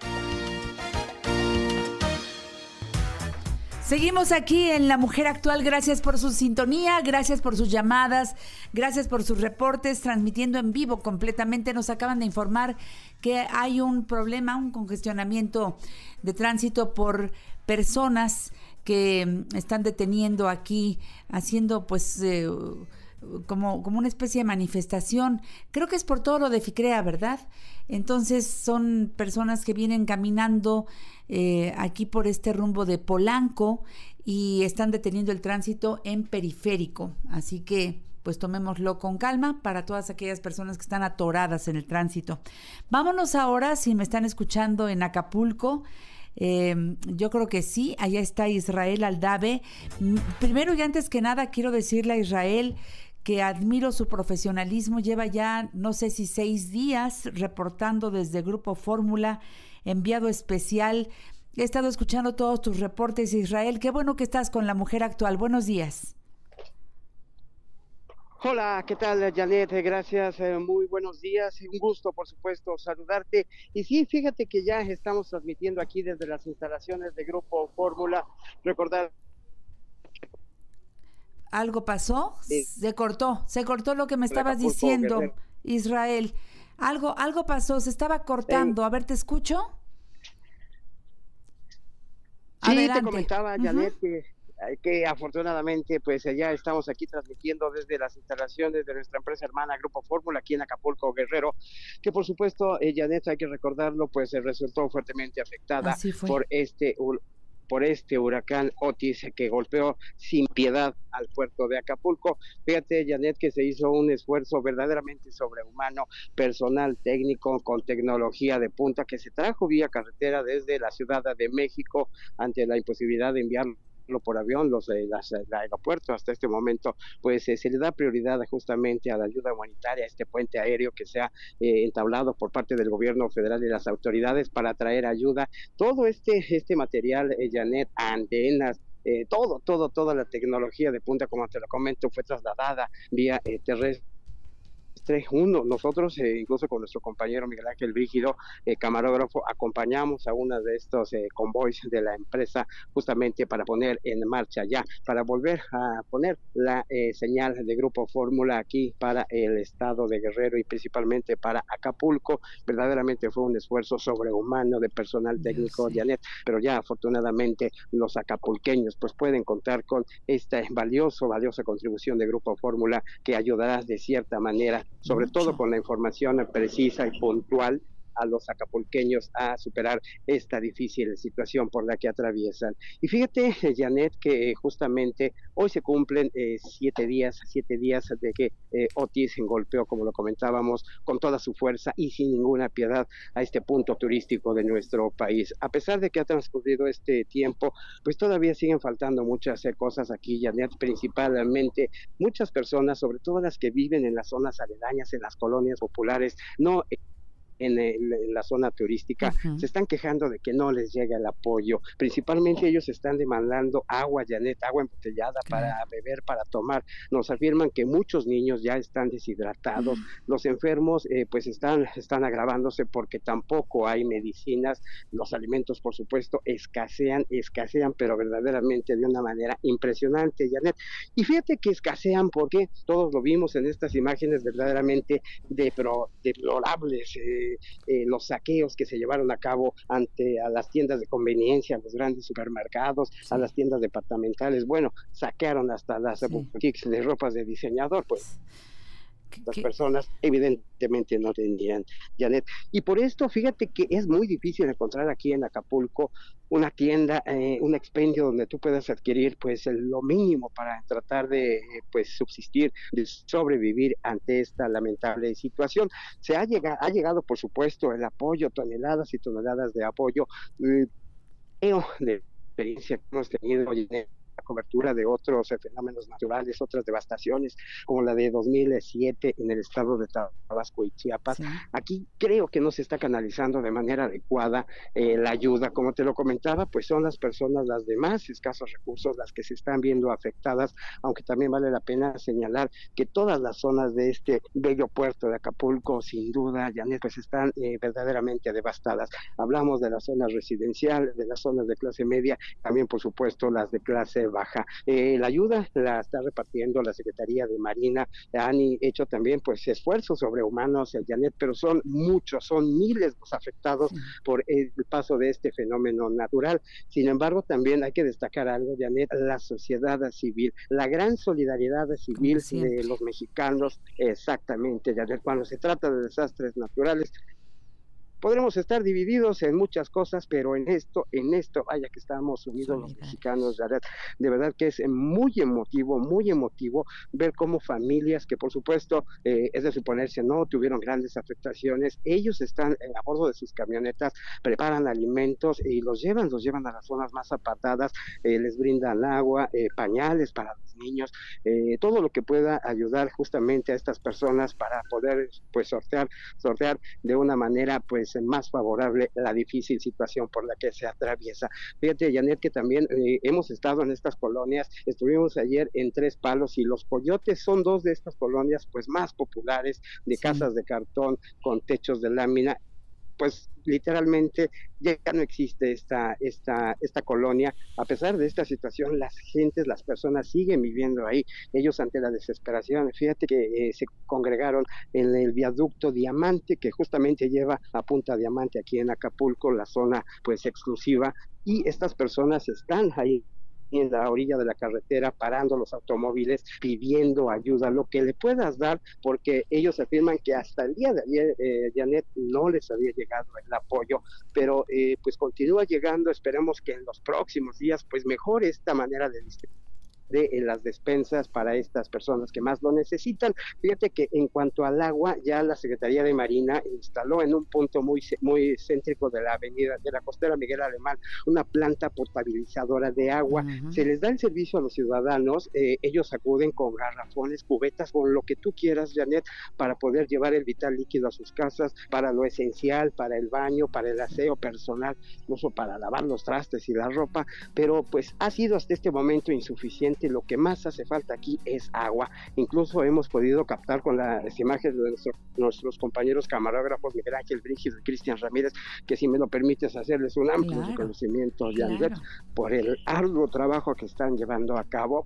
Seguimos aquí en La Mujer Actual. Gracias por su sintonía, gracias por sus llamadas, gracias por sus reportes, transmitiendo en vivo completamente. Nos acaban de informar que hay un problema, un congestionamiento de tránsito por personas que mm, están deteniendo aquí, haciendo pues eh, como, como una especie de manifestación. Creo que es por todo lo de FICREA, ¿verdad? Entonces son personas que vienen caminando eh, aquí por este rumbo de Polanco y están deteniendo el tránsito en Periférico. Así que pues tomémoslo con calma para todas aquellas personas que están atoradas en el tránsito. Vámonos ahora, si me están escuchando en Acapulco. Eh, yo creo que sí, allá está Israel Aldave. Mm, Primero y antes que nada quiero decirle a Israel que admiro su profesionalismo. Lleva ya no sé si seis días reportando desde Grupo Fórmula, enviado especial. He estado escuchando todos tus reportes, Israel. Qué bueno que estás con La Mujer Actual. Buenos días. Hola, ¿qué tal, Janet? Eh, Gracias, eh, muy buenos días. Un gusto, por supuesto, saludarte. Y sí, fíjate que ya estamos transmitiendo aquí desde las instalaciones de Grupo Fórmula. Recordar. ¿Algo pasó? Sí. Se cortó, se cortó lo que me estabas Acapulco, diciendo, Guerrero. Israel. Algo, algo pasó, se estaba cortando. A ver, ¿te escucho? Sí, Adelante. te comentaba, Janet, Ujú. que, que afortunadamente pues ya estamos aquí transmitiendo desde las instalaciones de nuestra empresa hermana Grupo Fórmula aquí en Acapulco, Guerrero, que por supuesto, eh, Janet, hay que recordarlo, pues eh, resultó fuertemente afectada Así fue. por este hu- por este huracán Otis que golpeó sin piedad al puerto de Acapulco. Fíjate, Janet, que se hizo un esfuerzo verdaderamente sobrehumano, personal técnico con tecnología de punta que se trajo vía carretera desde la Ciudad de México ante la imposibilidad de enviarlo por avión, los eh, las, el aeropuerto hasta este momento, pues eh, se le da prioridad justamente a la ayuda humanitaria, a este puente aéreo que se ha eh, entablado por parte del gobierno federal y las autoridades para traer ayuda. Todo este, este material, eh, Janet, antenas, eh, todo, todo, toda la tecnología de punta, como te lo comento, fue trasladada vía eh, terrestre. Uno, nosotros, eh, incluso con nuestro compañero Miguel Ángel Brígido, eh, camarógrafo, acompañamos a una de estos eh, convoys de la empresa justamente para poner en marcha ya, para volver a poner la eh, señal de Grupo Fórmula aquí para el estado de Guerrero y principalmente para Acapulco. Verdaderamente fue un esfuerzo sobrehumano de personal técnico, Janet, pero ya afortunadamente los acapulqueños pues pueden contar con esta valioso, valiosa contribución de Grupo Fórmula que ayudará de cierta manera, sobre Mucho. todo con la información precisa y puntual a los acapulqueños a superar esta difícil situación por la que atraviesan. Y fíjate, Janet, que justamente hoy se cumplen eh, siete días, siete días de que eh, Otis golpeó, como lo comentábamos, con toda su fuerza y sin ninguna piedad a este punto turístico de nuestro país. A pesar de que ha transcurrido este tiempo, pues todavía siguen faltando muchas eh, cosas aquí, Janet, principalmente muchas personas, sobre todo las que viven en las zonas aledañas, en las colonias populares, no en, el, en la zona turística, Ujú. se están quejando de que no les llega el apoyo. Principalmente ellos están demandando agua, Janet, agua embotellada para beber, para tomar. Nos afirman que muchos niños ya están deshidratados, los enfermos eh, pues están, están agravándose porque tampoco hay medicinas, los alimentos por supuesto escasean, escasean, pero verdaderamente de una manera impresionante, Janet. Y fíjate que escasean porque todos lo vimos en estas imágenes verdaderamente depro, deplorables, eh, Eh, los saqueos que se llevaron a cabo ante a las tiendas de conveniencia, a los grandes supermercados, sí. a las tiendas departamentales. Bueno, saquearon hasta las sí. boutiques de ropas de diseñador, pues las ¿Qué? personas evidentemente no tendrían, Janet. Y por esto, fíjate que es muy difícil encontrar aquí en Acapulco una tienda, eh, un expendio donde tú puedas adquirir pues lo mínimo para tratar de eh, pues subsistir, de sobrevivir ante esta lamentable situación. Se ha llegado, ha llegado por supuesto el apoyo, toneladas y toneladas de apoyo, eh, de experiencia que hemos tenido, Janet, cobertura de otros eh, fenómenos naturales, otras devastaciones, como la de dos mil siete en el estado de Tabasco y Chiapas. Sí. Aquí creo que no se está canalizando de manera adecuada eh, la ayuda. Como te lo comentaba, pues son las personas, las de más escasos recursos, las que se están viendo afectadas, aunque también vale la pena señalar que todas las zonas de este bello puerto de Acapulco, sin duda, Janet, pues están eh, verdaderamente devastadas. Hablamos de las zonas residenciales, de las zonas de clase media, también por supuesto las de clase baja. Eh, la ayuda la está repartiendo la Secretaría de Marina, han hecho también pues esfuerzos sobrehumanos, Janet, pero son muchos, son miles los afectados sí. por el paso de este fenómeno natural. Sin embargo, también hay que destacar algo, Janet, la sociedad civil, la gran solidaridad civil de los mexicanos, exactamente, Janet, cuando se trata de desastres naturales. Podremos estar divididos en muchas cosas, pero en esto, en esto, vaya que estamos unidos los mexicanos, Jared. De verdad que es muy emotivo, muy emotivo ver cómo familias que por supuesto, eh, es de suponerse, no tuvieron grandes afectaciones, ellos están eh, a bordo de sus camionetas, preparan alimentos y los llevan, los llevan a las zonas más apartadas, eh, les brindan agua, eh, pañales para los niños, eh, todo lo que pueda ayudar justamente a estas personas para poder pues sortear, sortear de una manera pues más favorable la difícil situación por la que se atraviesa. Fíjate, Janet, que también eh, hemos estado en estas colonias, estuvimos ayer en Tres Palos y Los Coyotes son dos de estas colonias pues más populares, de sí. casas de cartón con techos de lámina. Pues literalmente ya no existe esta, esta, esta colonia. A pesar de esta situación, las gentes, las personas siguen viviendo ahí, ellos ante la desesperación. Fíjate que eh, se congregaron en el viaducto Diamante, que justamente lleva a Punta Diamante aquí en Acapulco, la zona pues exclusiva, y estas personas están ahí en la orilla de la carretera, parando los automóviles, pidiendo ayuda, lo que le puedas dar, porque ellos afirman que hasta el día de ayer, eh, Janet, no les había llegado el apoyo, pero eh, pues continúa llegando. Esperemos que en los próximos días pues mejore esta manera de distribuir de en las despensas para estas personas que más lo necesitan. Fíjate que en cuanto al agua, ya la Secretaría de Marina instaló en un punto muy muy céntrico de la avenida de la costera Miguel Alemán una planta potabilizadora de agua. Uh-huh. Se les da el servicio a los ciudadanos, eh, ellos acuden con garrafones, cubetas, con lo que tú quieras, Janet, para poder llevar el vital líquido a sus casas, para lo esencial, para el baño, para el aseo personal, incluso para lavar los trastes y la ropa, pero pues ha sido hasta este momento insuficiente. Lo que más hace falta aquí es agua. Incluso hemos podido captar con las imágenes de nuestro, nuestros compañeros camarógrafos Miguel Ángel Brígido y Cristian Ramírez, que si me lo permites hacerles un amplio claro, reconocimiento, Janet, claro. por el arduo trabajo que están llevando a cabo.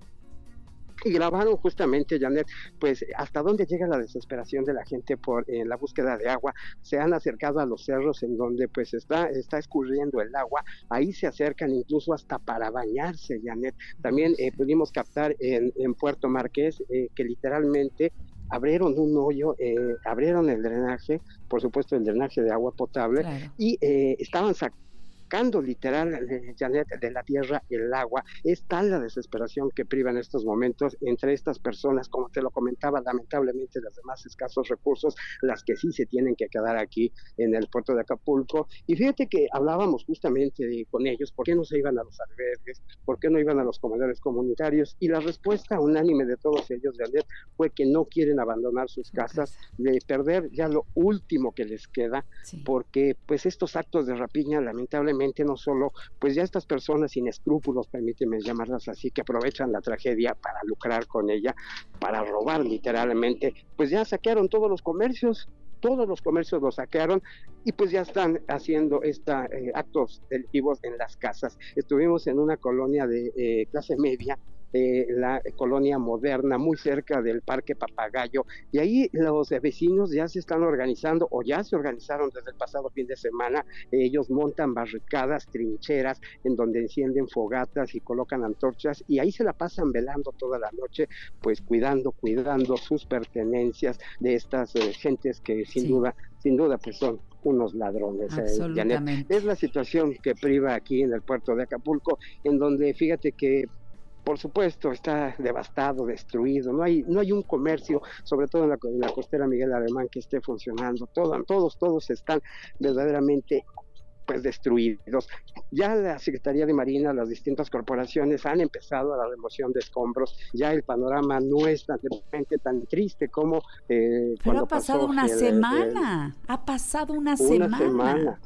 Y grabaron justamente, Janet, pues hasta dónde llega la desesperación de la gente por eh, la búsqueda de agua. Se han acercado a los cerros en donde pues está, está escurriendo el agua, ahí se acercan incluso hasta para bañarse, Janet. También eh, pudimos captar en, en Puerto Marqués eh, que literalmente abrieron un hoyo, eh, abrieron el drenaje, por supuesto el drenaje de agua potable, claro. y eh, estaban sacando sacando literal, eh, Janet, de la tierra el agua. Es tal la desesperación que priva en estos momentos entre estas personas, como te lo comentaba, lamentablemente las demás escasos recursos, las que sí se tienen que quedar aquí en el puerto de Acapulco. Y fíjate que hablábamos justamente de, con ellos, ¿por qué no se iban a los albergues? ¿Por qué no iban a los comedores comunitarios? Y la respuesta unánime de todos ellos, Janet, fue que no quieren abandonar sus casas, de perder ya lo último que les queda, sí. porque pues estos actos de rapiña, lamentablemente, no solo, pues ya estas personas sin escrúpulos, permíteme llamarlas así, que aprovechan la tragedia para lucrar con ella, para robar literalmente, pues ya saquearon todos los comercios, todos los comercios los saquearon y pues ya están haciendo esta, eh, actos delictivos en las casas. Estuvimos en una colonia de eh, clase media, Eh, la colonia Moderna, muy cerca del Parque Papagayo, y ahí los eh, vecinos ya se están organizando, o ya se organizaron desde el pasado fin de semana. Ellos montan barricadas, trincheras, en donde encienden fogatas y colocan antorchas, y ahí se la pasan velando toda la noche, pues cuidando, cuidando sus pertenencias de estas eh, gentes que sin sí. duda, sin duda, pues son unos ladrones. Absolutamente. Eh, es la situación que priva aquí en el puerto de Acapulco, en donde fíjate que por supuesto está devastado, destruido, no hay no hay un comercio, sobre todo en la, en la costera Miguel Alemán, que esté funcionando. Todo, todos todos están verdaderamente pues destruidos. Ya la Secretaría de Marina, las distintas corporaciones han empezado a la remoción de escombros. Ya el panorama no es tan, tan triste como eh, Pero cuando ha pasado pasó una el, semana, el, ha pasado una, una semana. semana.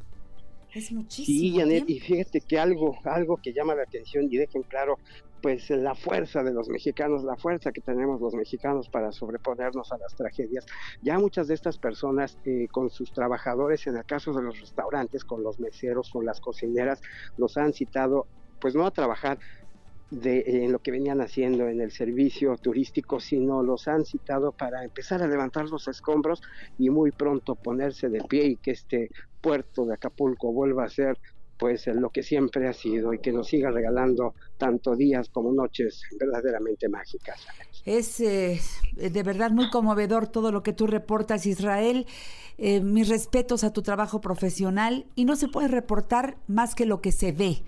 Es muchísimo Sí, Janet, tiempo. y fíjate que algo, algo que llama la atención y dejen claro, pues la fuerza de los mexicanos, la fuerza que tenemos los mexicanos para sobreponernos a las tragedias. Ya muchas de estas personas eh, con sus trabajadores, en el caso de los restaurantes, con los meseros, con las cocineras, los han citado, pues no a trabajar de eh, en lo que venían haciendo en el servicio turístico, sino los han citado para empezar a levantar los escombros y muy pronto ponerse de pie y que este puerto de Acapulco vuelva a ser pues lo que siempre ha sido y que nos siga regalando tanto días como noches verdaderamente mágicas. Es eh, de verdad muy conmovedor todo lo que tú reportas, Israel. Eh, mis respetos a tu trabajo profesional, y no se puede reportar más que lo que se ve.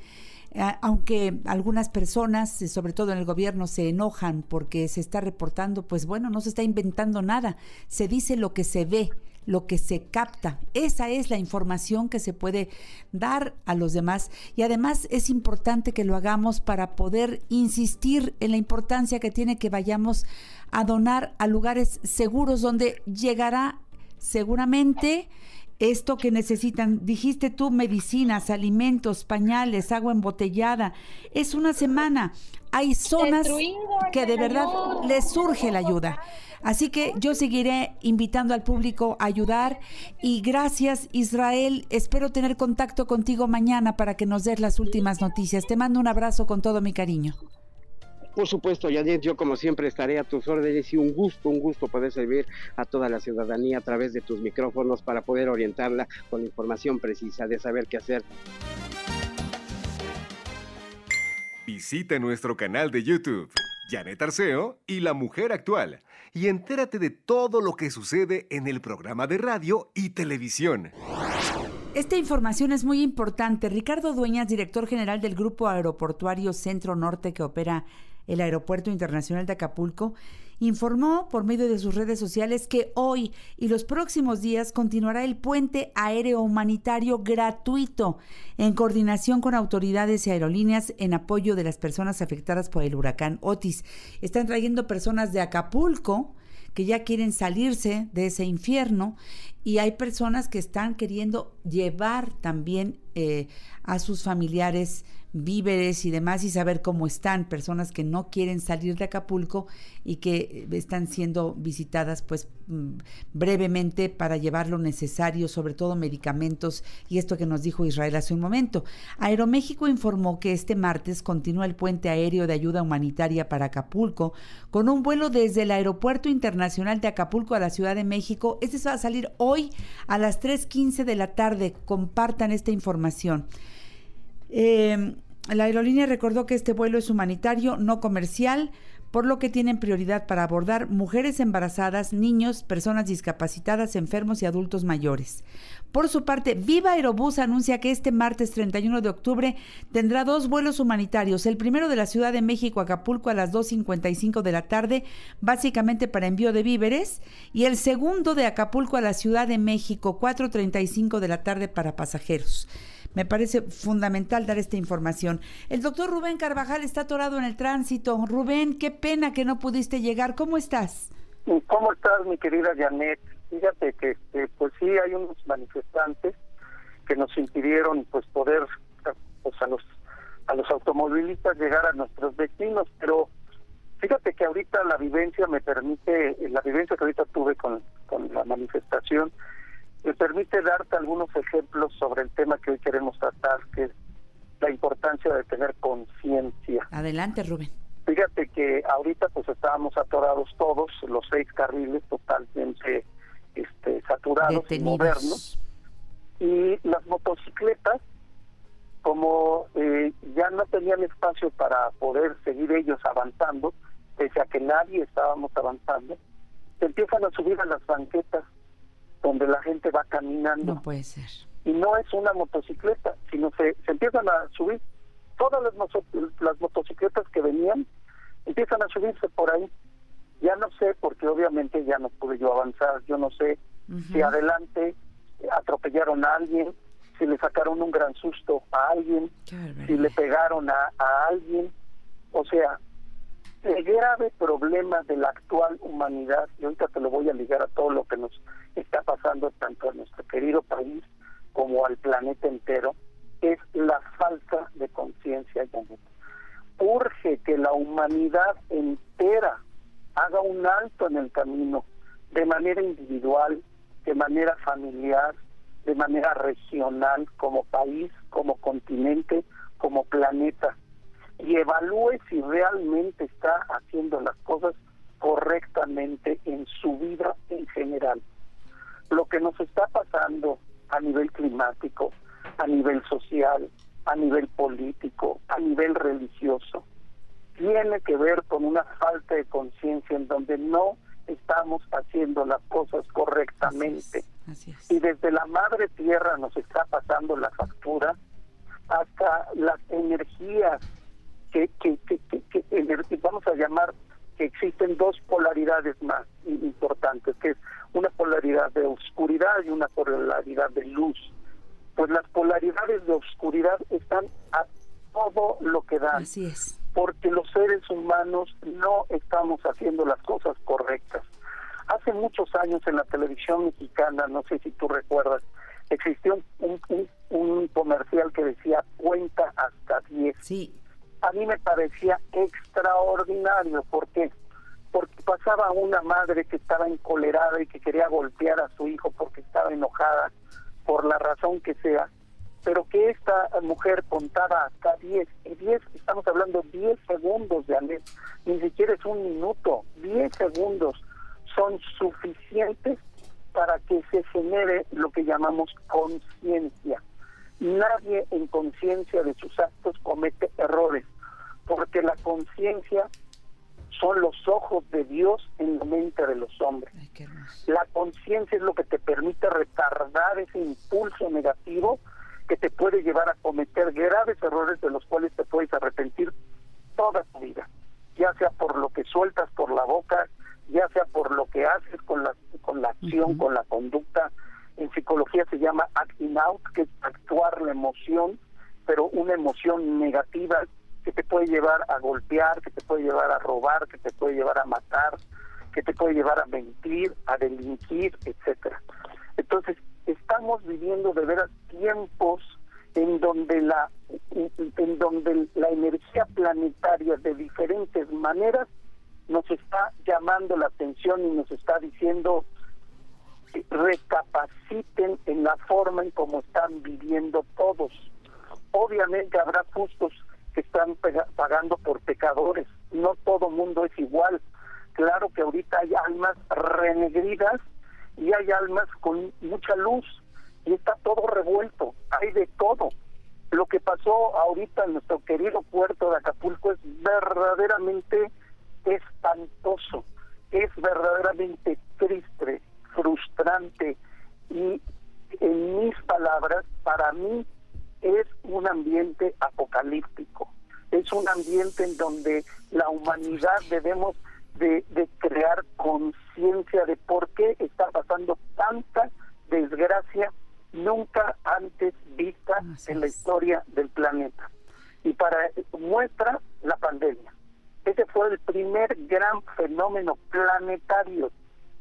Aunque algunas personas, sobre todo en el gobierno, se enojan porque se está reportando, pues bueno, no se está inventando nada, se dice lo que se ve, lo que se capta. Esa es la información que se puede dar a los demás, y además es importante que lo hagamos para poder insistir en la importancia que tiene que vayamos a donar a lugares seguros donde llegará seguramente esto que necesitan. Dijiste tú, medicinas, alimentos, pañales, agua embotellada. Es una semana. Hay zonas que de verdad les surge la ayuda. Así que yo seguiré invitando al público a ayudar, y gracias, Israel. Espero tener contacto contigo mañana para que nos des las últimas noticias. Te mando un abrazo con todo mi cariño. Por supuesto, Janet, yo como siempre estaré a tus órdenes, y un gusto, un gusto poder servir a toda la ciudadanía a través de tus micrófonos para poder orientarla con la información precisa de saber qué hacer. Visita nuestro canal de YouTube, Janet Arceo y La Mujer Actual, y entérate de todo lo que sucede en el programa de radio y televisión. Esta información es muy importante. Ricardo Dueñas, director general del Grupo Aeroportuario Centro Norte, que opera el Aeropuerto Internacional de Acapulco, informó por medio de sus redes sociales que hoy y los próximos días continuará el puente aéreo humanitario gratuito en coordinación con autoridades y aerolíneas en apoyo de las personas afectadas por el huracán Otis. Están trayendo personas de Acapulco que ya quieren salirse de ese infierno, y hay personas que están queriendo llevar también eh, a sus familiares víveres y demás, y saber cómo están, personas que no quieren salir de Acapulco y que están siendo visitadas pues brevemente para llevar lo necesario, sobre todo medicamentos, y esto que nos dijo Israel hace un momento. Aeroméxico informó que este martes continúa el puente aéreo de ayuda humanitaria para Acapulco con un vuelo desde el Aeropuerto Internacional de Acapulco a la Ciudad de México. Este va a salir hoy a las tres quince de la tarde. Compartan esta información. Eh, la aerolínea recordó que este vuelo es humanitario, no comercial, por lo que tienen prioridad para abordar mujeres embarazadas, niños, personas discapacitadas, enfermos y adultos mayores. Por su parte, Viva Aerobús anuncia que este martes treinta y uno de octubre tendrá dos vuelos humanitarios. El primero de la Ciudad de México a Acapulco a las dos cincuenta y cinco de la tarde, básicamente para envío de víveres, y el segundo de Acapulco a la Ciudad de México, cuatro treinta y cinco de la tarde, para pasajeros. Me parece fundamental dar esta información. El doctor Rubén Carvajal está atorado en el tránsito. Rubén, qué pena que no pudiste llegar. ¿Cómo estás? ¿Cómo estás, mi querida Janet? Fíjate que eh, pues sí, hay unos manifestantes que nos impidieron pues poder pues, a los a los automovilistas llegar a nuestros destinos, pero fíjate que ahorita la vivencia me permite, la vivencia que ahorita tuve con, con la manifestación, me permite darte algunos ejemplos sobre el tema que hoy queremos tratar, que es la importancia de tener conciencia. Adelante, Rubén. Fíjate que ahorita pues estábamos atorados todos, los seis carriles totalmente este, saturados y modernos, y las motocicletas, como eh, ya no tenían espacio para poder seguir ellos avanzando, pese a que nadie estábamos avanzando, se empiezan a subir a las banquetas donde la gente va caminando. No puede ser. Y no es una motocicleta, sino se, se empiezan a subir todas las, las motocicletas que venían, empiezan a subirse por ahí. Ya no sé, porque obviamente ya no pude yo avanzar, yo no sé uh-huh. si adelante atropellaron a alguien, si le sacaron un gran susto a alguien, si le pegaron a, a alguien. O sea, el grave problema de la actual humanidad, y ahorita te lo voy a ligar a todo lo que nos está pasando tanto a nuestro querido país como al planeta entero, es la falta de conciencia. Urge que la humanidad entera haga un alto en el camino, de manera individual, de manera familiar, de manera regional, como país, como continente, como planeta, y evalúe si realmente está haciendo las cosas correctamente en su vida en general. Lo que nos está pasando a nivel climático, a nivel social, a nivel político, a nivel religioso, tiene que ver con una falta de conciencia en donde no estamos haciendo las cosas correctamente. Así es, así es. Y desde la madre tierra nos está pasando la factura hasta las energías que, que, que, que, que ener- vamos a llamar que existen dos polaridades más importantes, que es una polaridad de oscuridad y una polaridad de luz. Pues las polaridades de oscuridad están a todo lo que dan. Así es. Porque los seres humanos no estamos haciendo las cosas correctas. Hace muchos años en la televisión mexicana, no sé si tú recuerdas, existió un, un, un comercial que decía cuenta hasta diez. Sí. A mí me parecía extraordinario. ¿Por qué? Porque pasaba una madre que estaba encolerada y que quería golpear a su hijo porque estaba enojada por la razón que sea, pero que esta mujer contaba hasta diez, y diez, estamos hablando diez segundos de Anet, ni siquiera es un minuto, diez segundos son suficientes para que se genere lo que llamamos conciencia. Nadie en conciencia de sus actos comete errores, porque la conciencia son los ojos de Dios en la mente de los hombres. Ay, la conciencia es lo que te permite retardar ese impulso negativo que te puede llevar a cometer graves errores de los cuales te puedes arrepentir toda tu vida, ya sea por lo que sueltas por la boca, ya sea por lo que haces con la, con la acción, uh-huh. con la conducta. En psicología se llama acting out, que es actuar la emoción, pero una emoción negativa que te puede llevar a golpear, que te puede llevar a robar, que te puede llevar a matar, que te puede llevar a mentir, a delinquir, etcétera. Entonces, estamos viviendo de veras tiempos en donde la en donde la energía planetaria de diferentes maneras nos está llamando la atención y nos está diciendo que recapaciten en la forma en cómo están viviendo todos. Obviamente habrá justos que están pagando por pecadores, no todo mundo es igual. Claro que ahorita hay almas renegridas y hay almas con mucha luz y está todo revuelto, hay de todo. Lo que pasó ahorita en nuestro querido puerto de Acapulco es verdaderamente espantoso, es verdaderamente triste, frustrante y, en mis palabras, para mí es un ambiente apocalíptico, es un ambiente en donde la humanidad debemos de, de crear conciencia de por qué está pasando tanta desgracia nunca antes vista en la historia del planeta. Y para muestra la pandemia. Ese fue el primer gran fenómeno planetario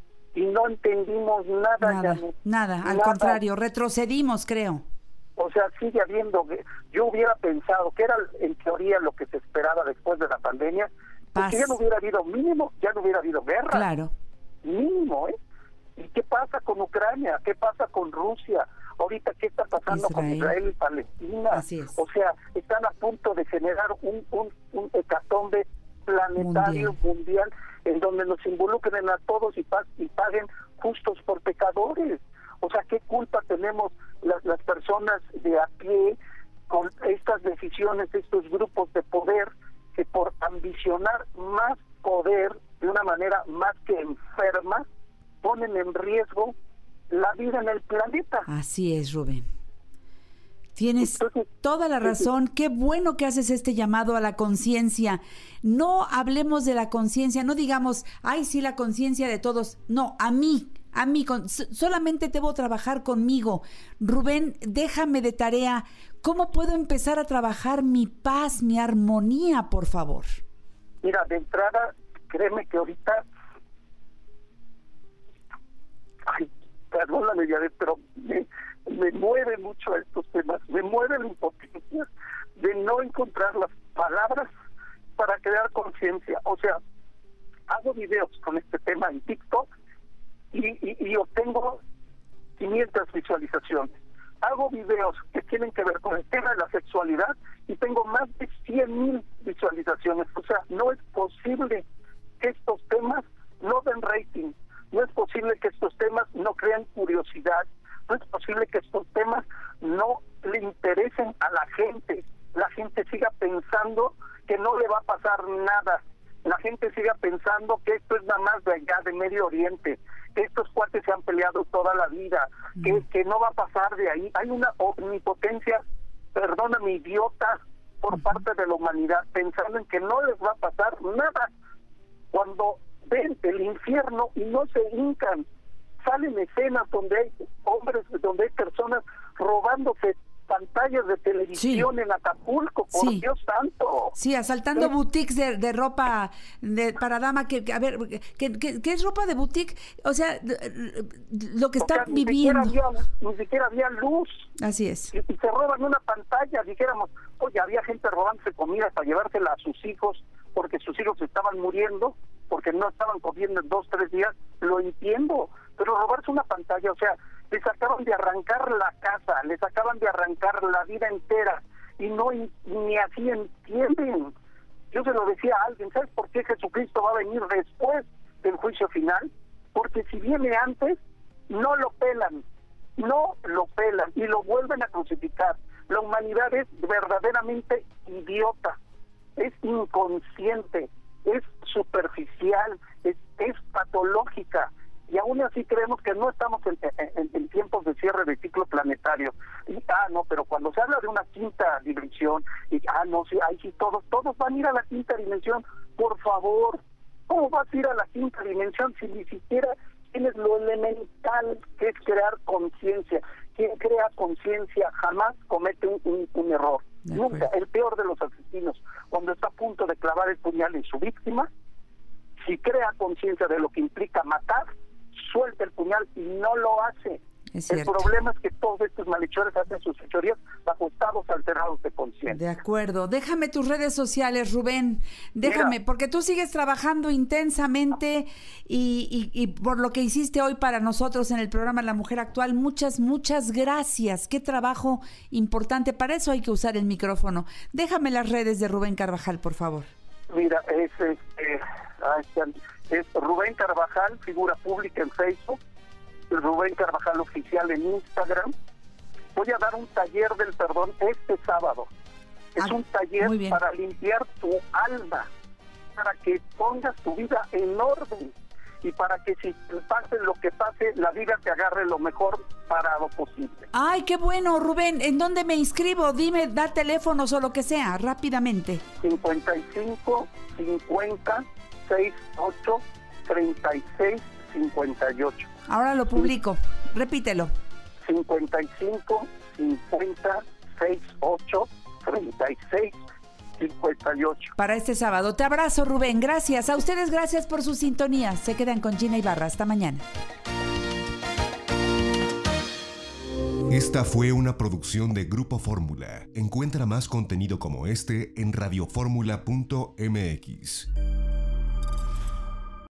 y no entendimos nada. Nada, ya, nada, al nada. contrario, retrocedimos, creo. O sea, sigue habiendo, yo hubiera pensado que era en teoría lo que se esperaba después de la pandemia, porque ya no hubiera habido mínimo, ya no hubiera habido guerra. Claro. Mínimo, ¿eh? ¿Y qué pasa con Ucrania? ¿Qué pasa con Rusia? Ahorita, ¿qué está pasando Israel. con Israel y Palestina? Así es. O sea, están a punto de generar un, un, un hecatombe planetario, mundial. mundial, en donde nos involucren a todos y, pa y paguen justos por pecadores. O sea, ¿qué culpa tenemos las, las personas de a pie con estas decisiones de estos grupos de poder que por ambicionar más poder de una manera más que enferma ponen en riesgo la vida en el planeta? Así es, Rubén. Tienes Entonces, toda la razón. Qué bueno que haces este llamado a la conciencia. No hablemos de la conciencia, no digamos, ay, sí, la conciencia de todos. No, a mí, a mí, con, solamente debo trabajar conmigo. Rubén, déjame de tarea. ¿Cómo puedo empezar a trabajar mi paz, mi armonía, por favor? Mira, de entrada, créeme que ahorita... Ay, perdóname, Janet, pero me, me mueve mucho estos temas, me mueve la impotencia de no encontrar las palabras para crear conciencia. O sea, hago videos con este tema en TikTok y, y, y obtengo quinientas visualizaciones. Hago videos que tienen que ver con el tema de la sexualidad y tengo más de cien mil visualizaciones. O sea, no es posible que estos temas no den rating. No es posible que estos temas no crean curiosidad, no es posible que estos temas no le interesen a la gente, la gente siga pensando que no le va a pasar nada, la gente siga pensando que esto es nada más de allá, de Medio Oriente, que estos cuates se han peleado toda la vida, mm. que, que no va a pasar de ahí. Hay una omnipotencia, perdóname, idiota, por mm. parte de la humanidad, pensando en que no les va a pasar nada. cuando ven el infierno y no se hincan. Salen escenas donde hay hombres, donde hay personas robándose pantallas de televisión sí. en Acapulco, por sí. Dios santo. Sí, asaltando ¿sí? boutiques de, de ropa de, para dama, que, que a ver, ¿qué que, que es ropa de boutique? O sea, lo que están o sea, viviendo. Ni siquiera, había, ni siquiera había luz. Así es. Y, y se roban una pantalla, dijéramos, oye, había gente robándose comida para llevársela a sus hijos, porque sus hijos estaban muriendo, porque no estaban comiendo en dos, tres días, lo entiendo, pero robarse una pantalla, o sea, les acaban de arrancar la casa, les acaban de arrancar la vida entera, y no ni así entienden. Yo se lo decía a alguien, ¿sabes por qué Jesucristo va a venir después del juicio final? Porque si viene antes, no lo pelan, no lo pelan, y lo vuelven a crucificar. La humanidad es verdaderamente idiota, es inconsciente, es superficial, es, es patológica, y aún así creemos que no estamos en, en, en tiempos de cierre de ciclo planetario. Y, ah, no, pero cuando se habla de una quinta dimensión, y ah, no, sí, ahí sí, todos, todos van a ir a la quinta dimensión, por favor, ¿cómo vas a ir a la quinta dimensión si ni siquiera tienes lo elemental que es crear conciencia? Quien crea conciencia jamás comete un, un, un error. Nunca. El peor de los asesinos, cuando está a punto de clavar el puñal en su víctima, si crea conciencia de lo que implica matar, suelta el puñal y no lo hace. El problema es que todos estos malhechores hacen sus fechorías bajo estados alterados de conciencia. De acuerdo. Déjame tus redes sociales, Rubén. Déjame, Mira, porque tú sigues trabajando intensamente y, y, y por lo que hiciste hoy para nosotros en el programa La Mujer Actual. Muchas, muchas gracias. Qué trabajo importante. Para eso hay que usar el micrófono. Déjame las redes de Rubén Carvajal, por favor. Mira, es, es, es, es Rubén Carvajal, figura pública en Facebook. Rubén Carvajal Oficial en Instagram. Voy a dar un taller del perdón este sábado. Es ah, un taller para limpiar tu alma, para que pongas tu vida en orden y para que si pase lo que pase, la vida te agarre lo mejor para lo posible. Ay, qué bueno, Rubén. ¿En dónde me inscribo? Dime, da teléfonos o lo que sea, rápidamente. cincuenta y cinco, cincuenta, sesenta y ocho, treinta y seis, cincuenta y ocho. Ahora lo publico. Repítelo. cincuenta y cinco, cincuenta, sesenta y ocho, treinta y seis, cincuenta y ocho. Para este sábado. Te abrazo, Rubén. Gracias. A ustedes, gracias por su sintonía. Se quedan con Gina Ibarra. Hasta mañana. Esta fue una producción de Grupo Fórmula. Encuentra más contenido como este en radioformula punto m x.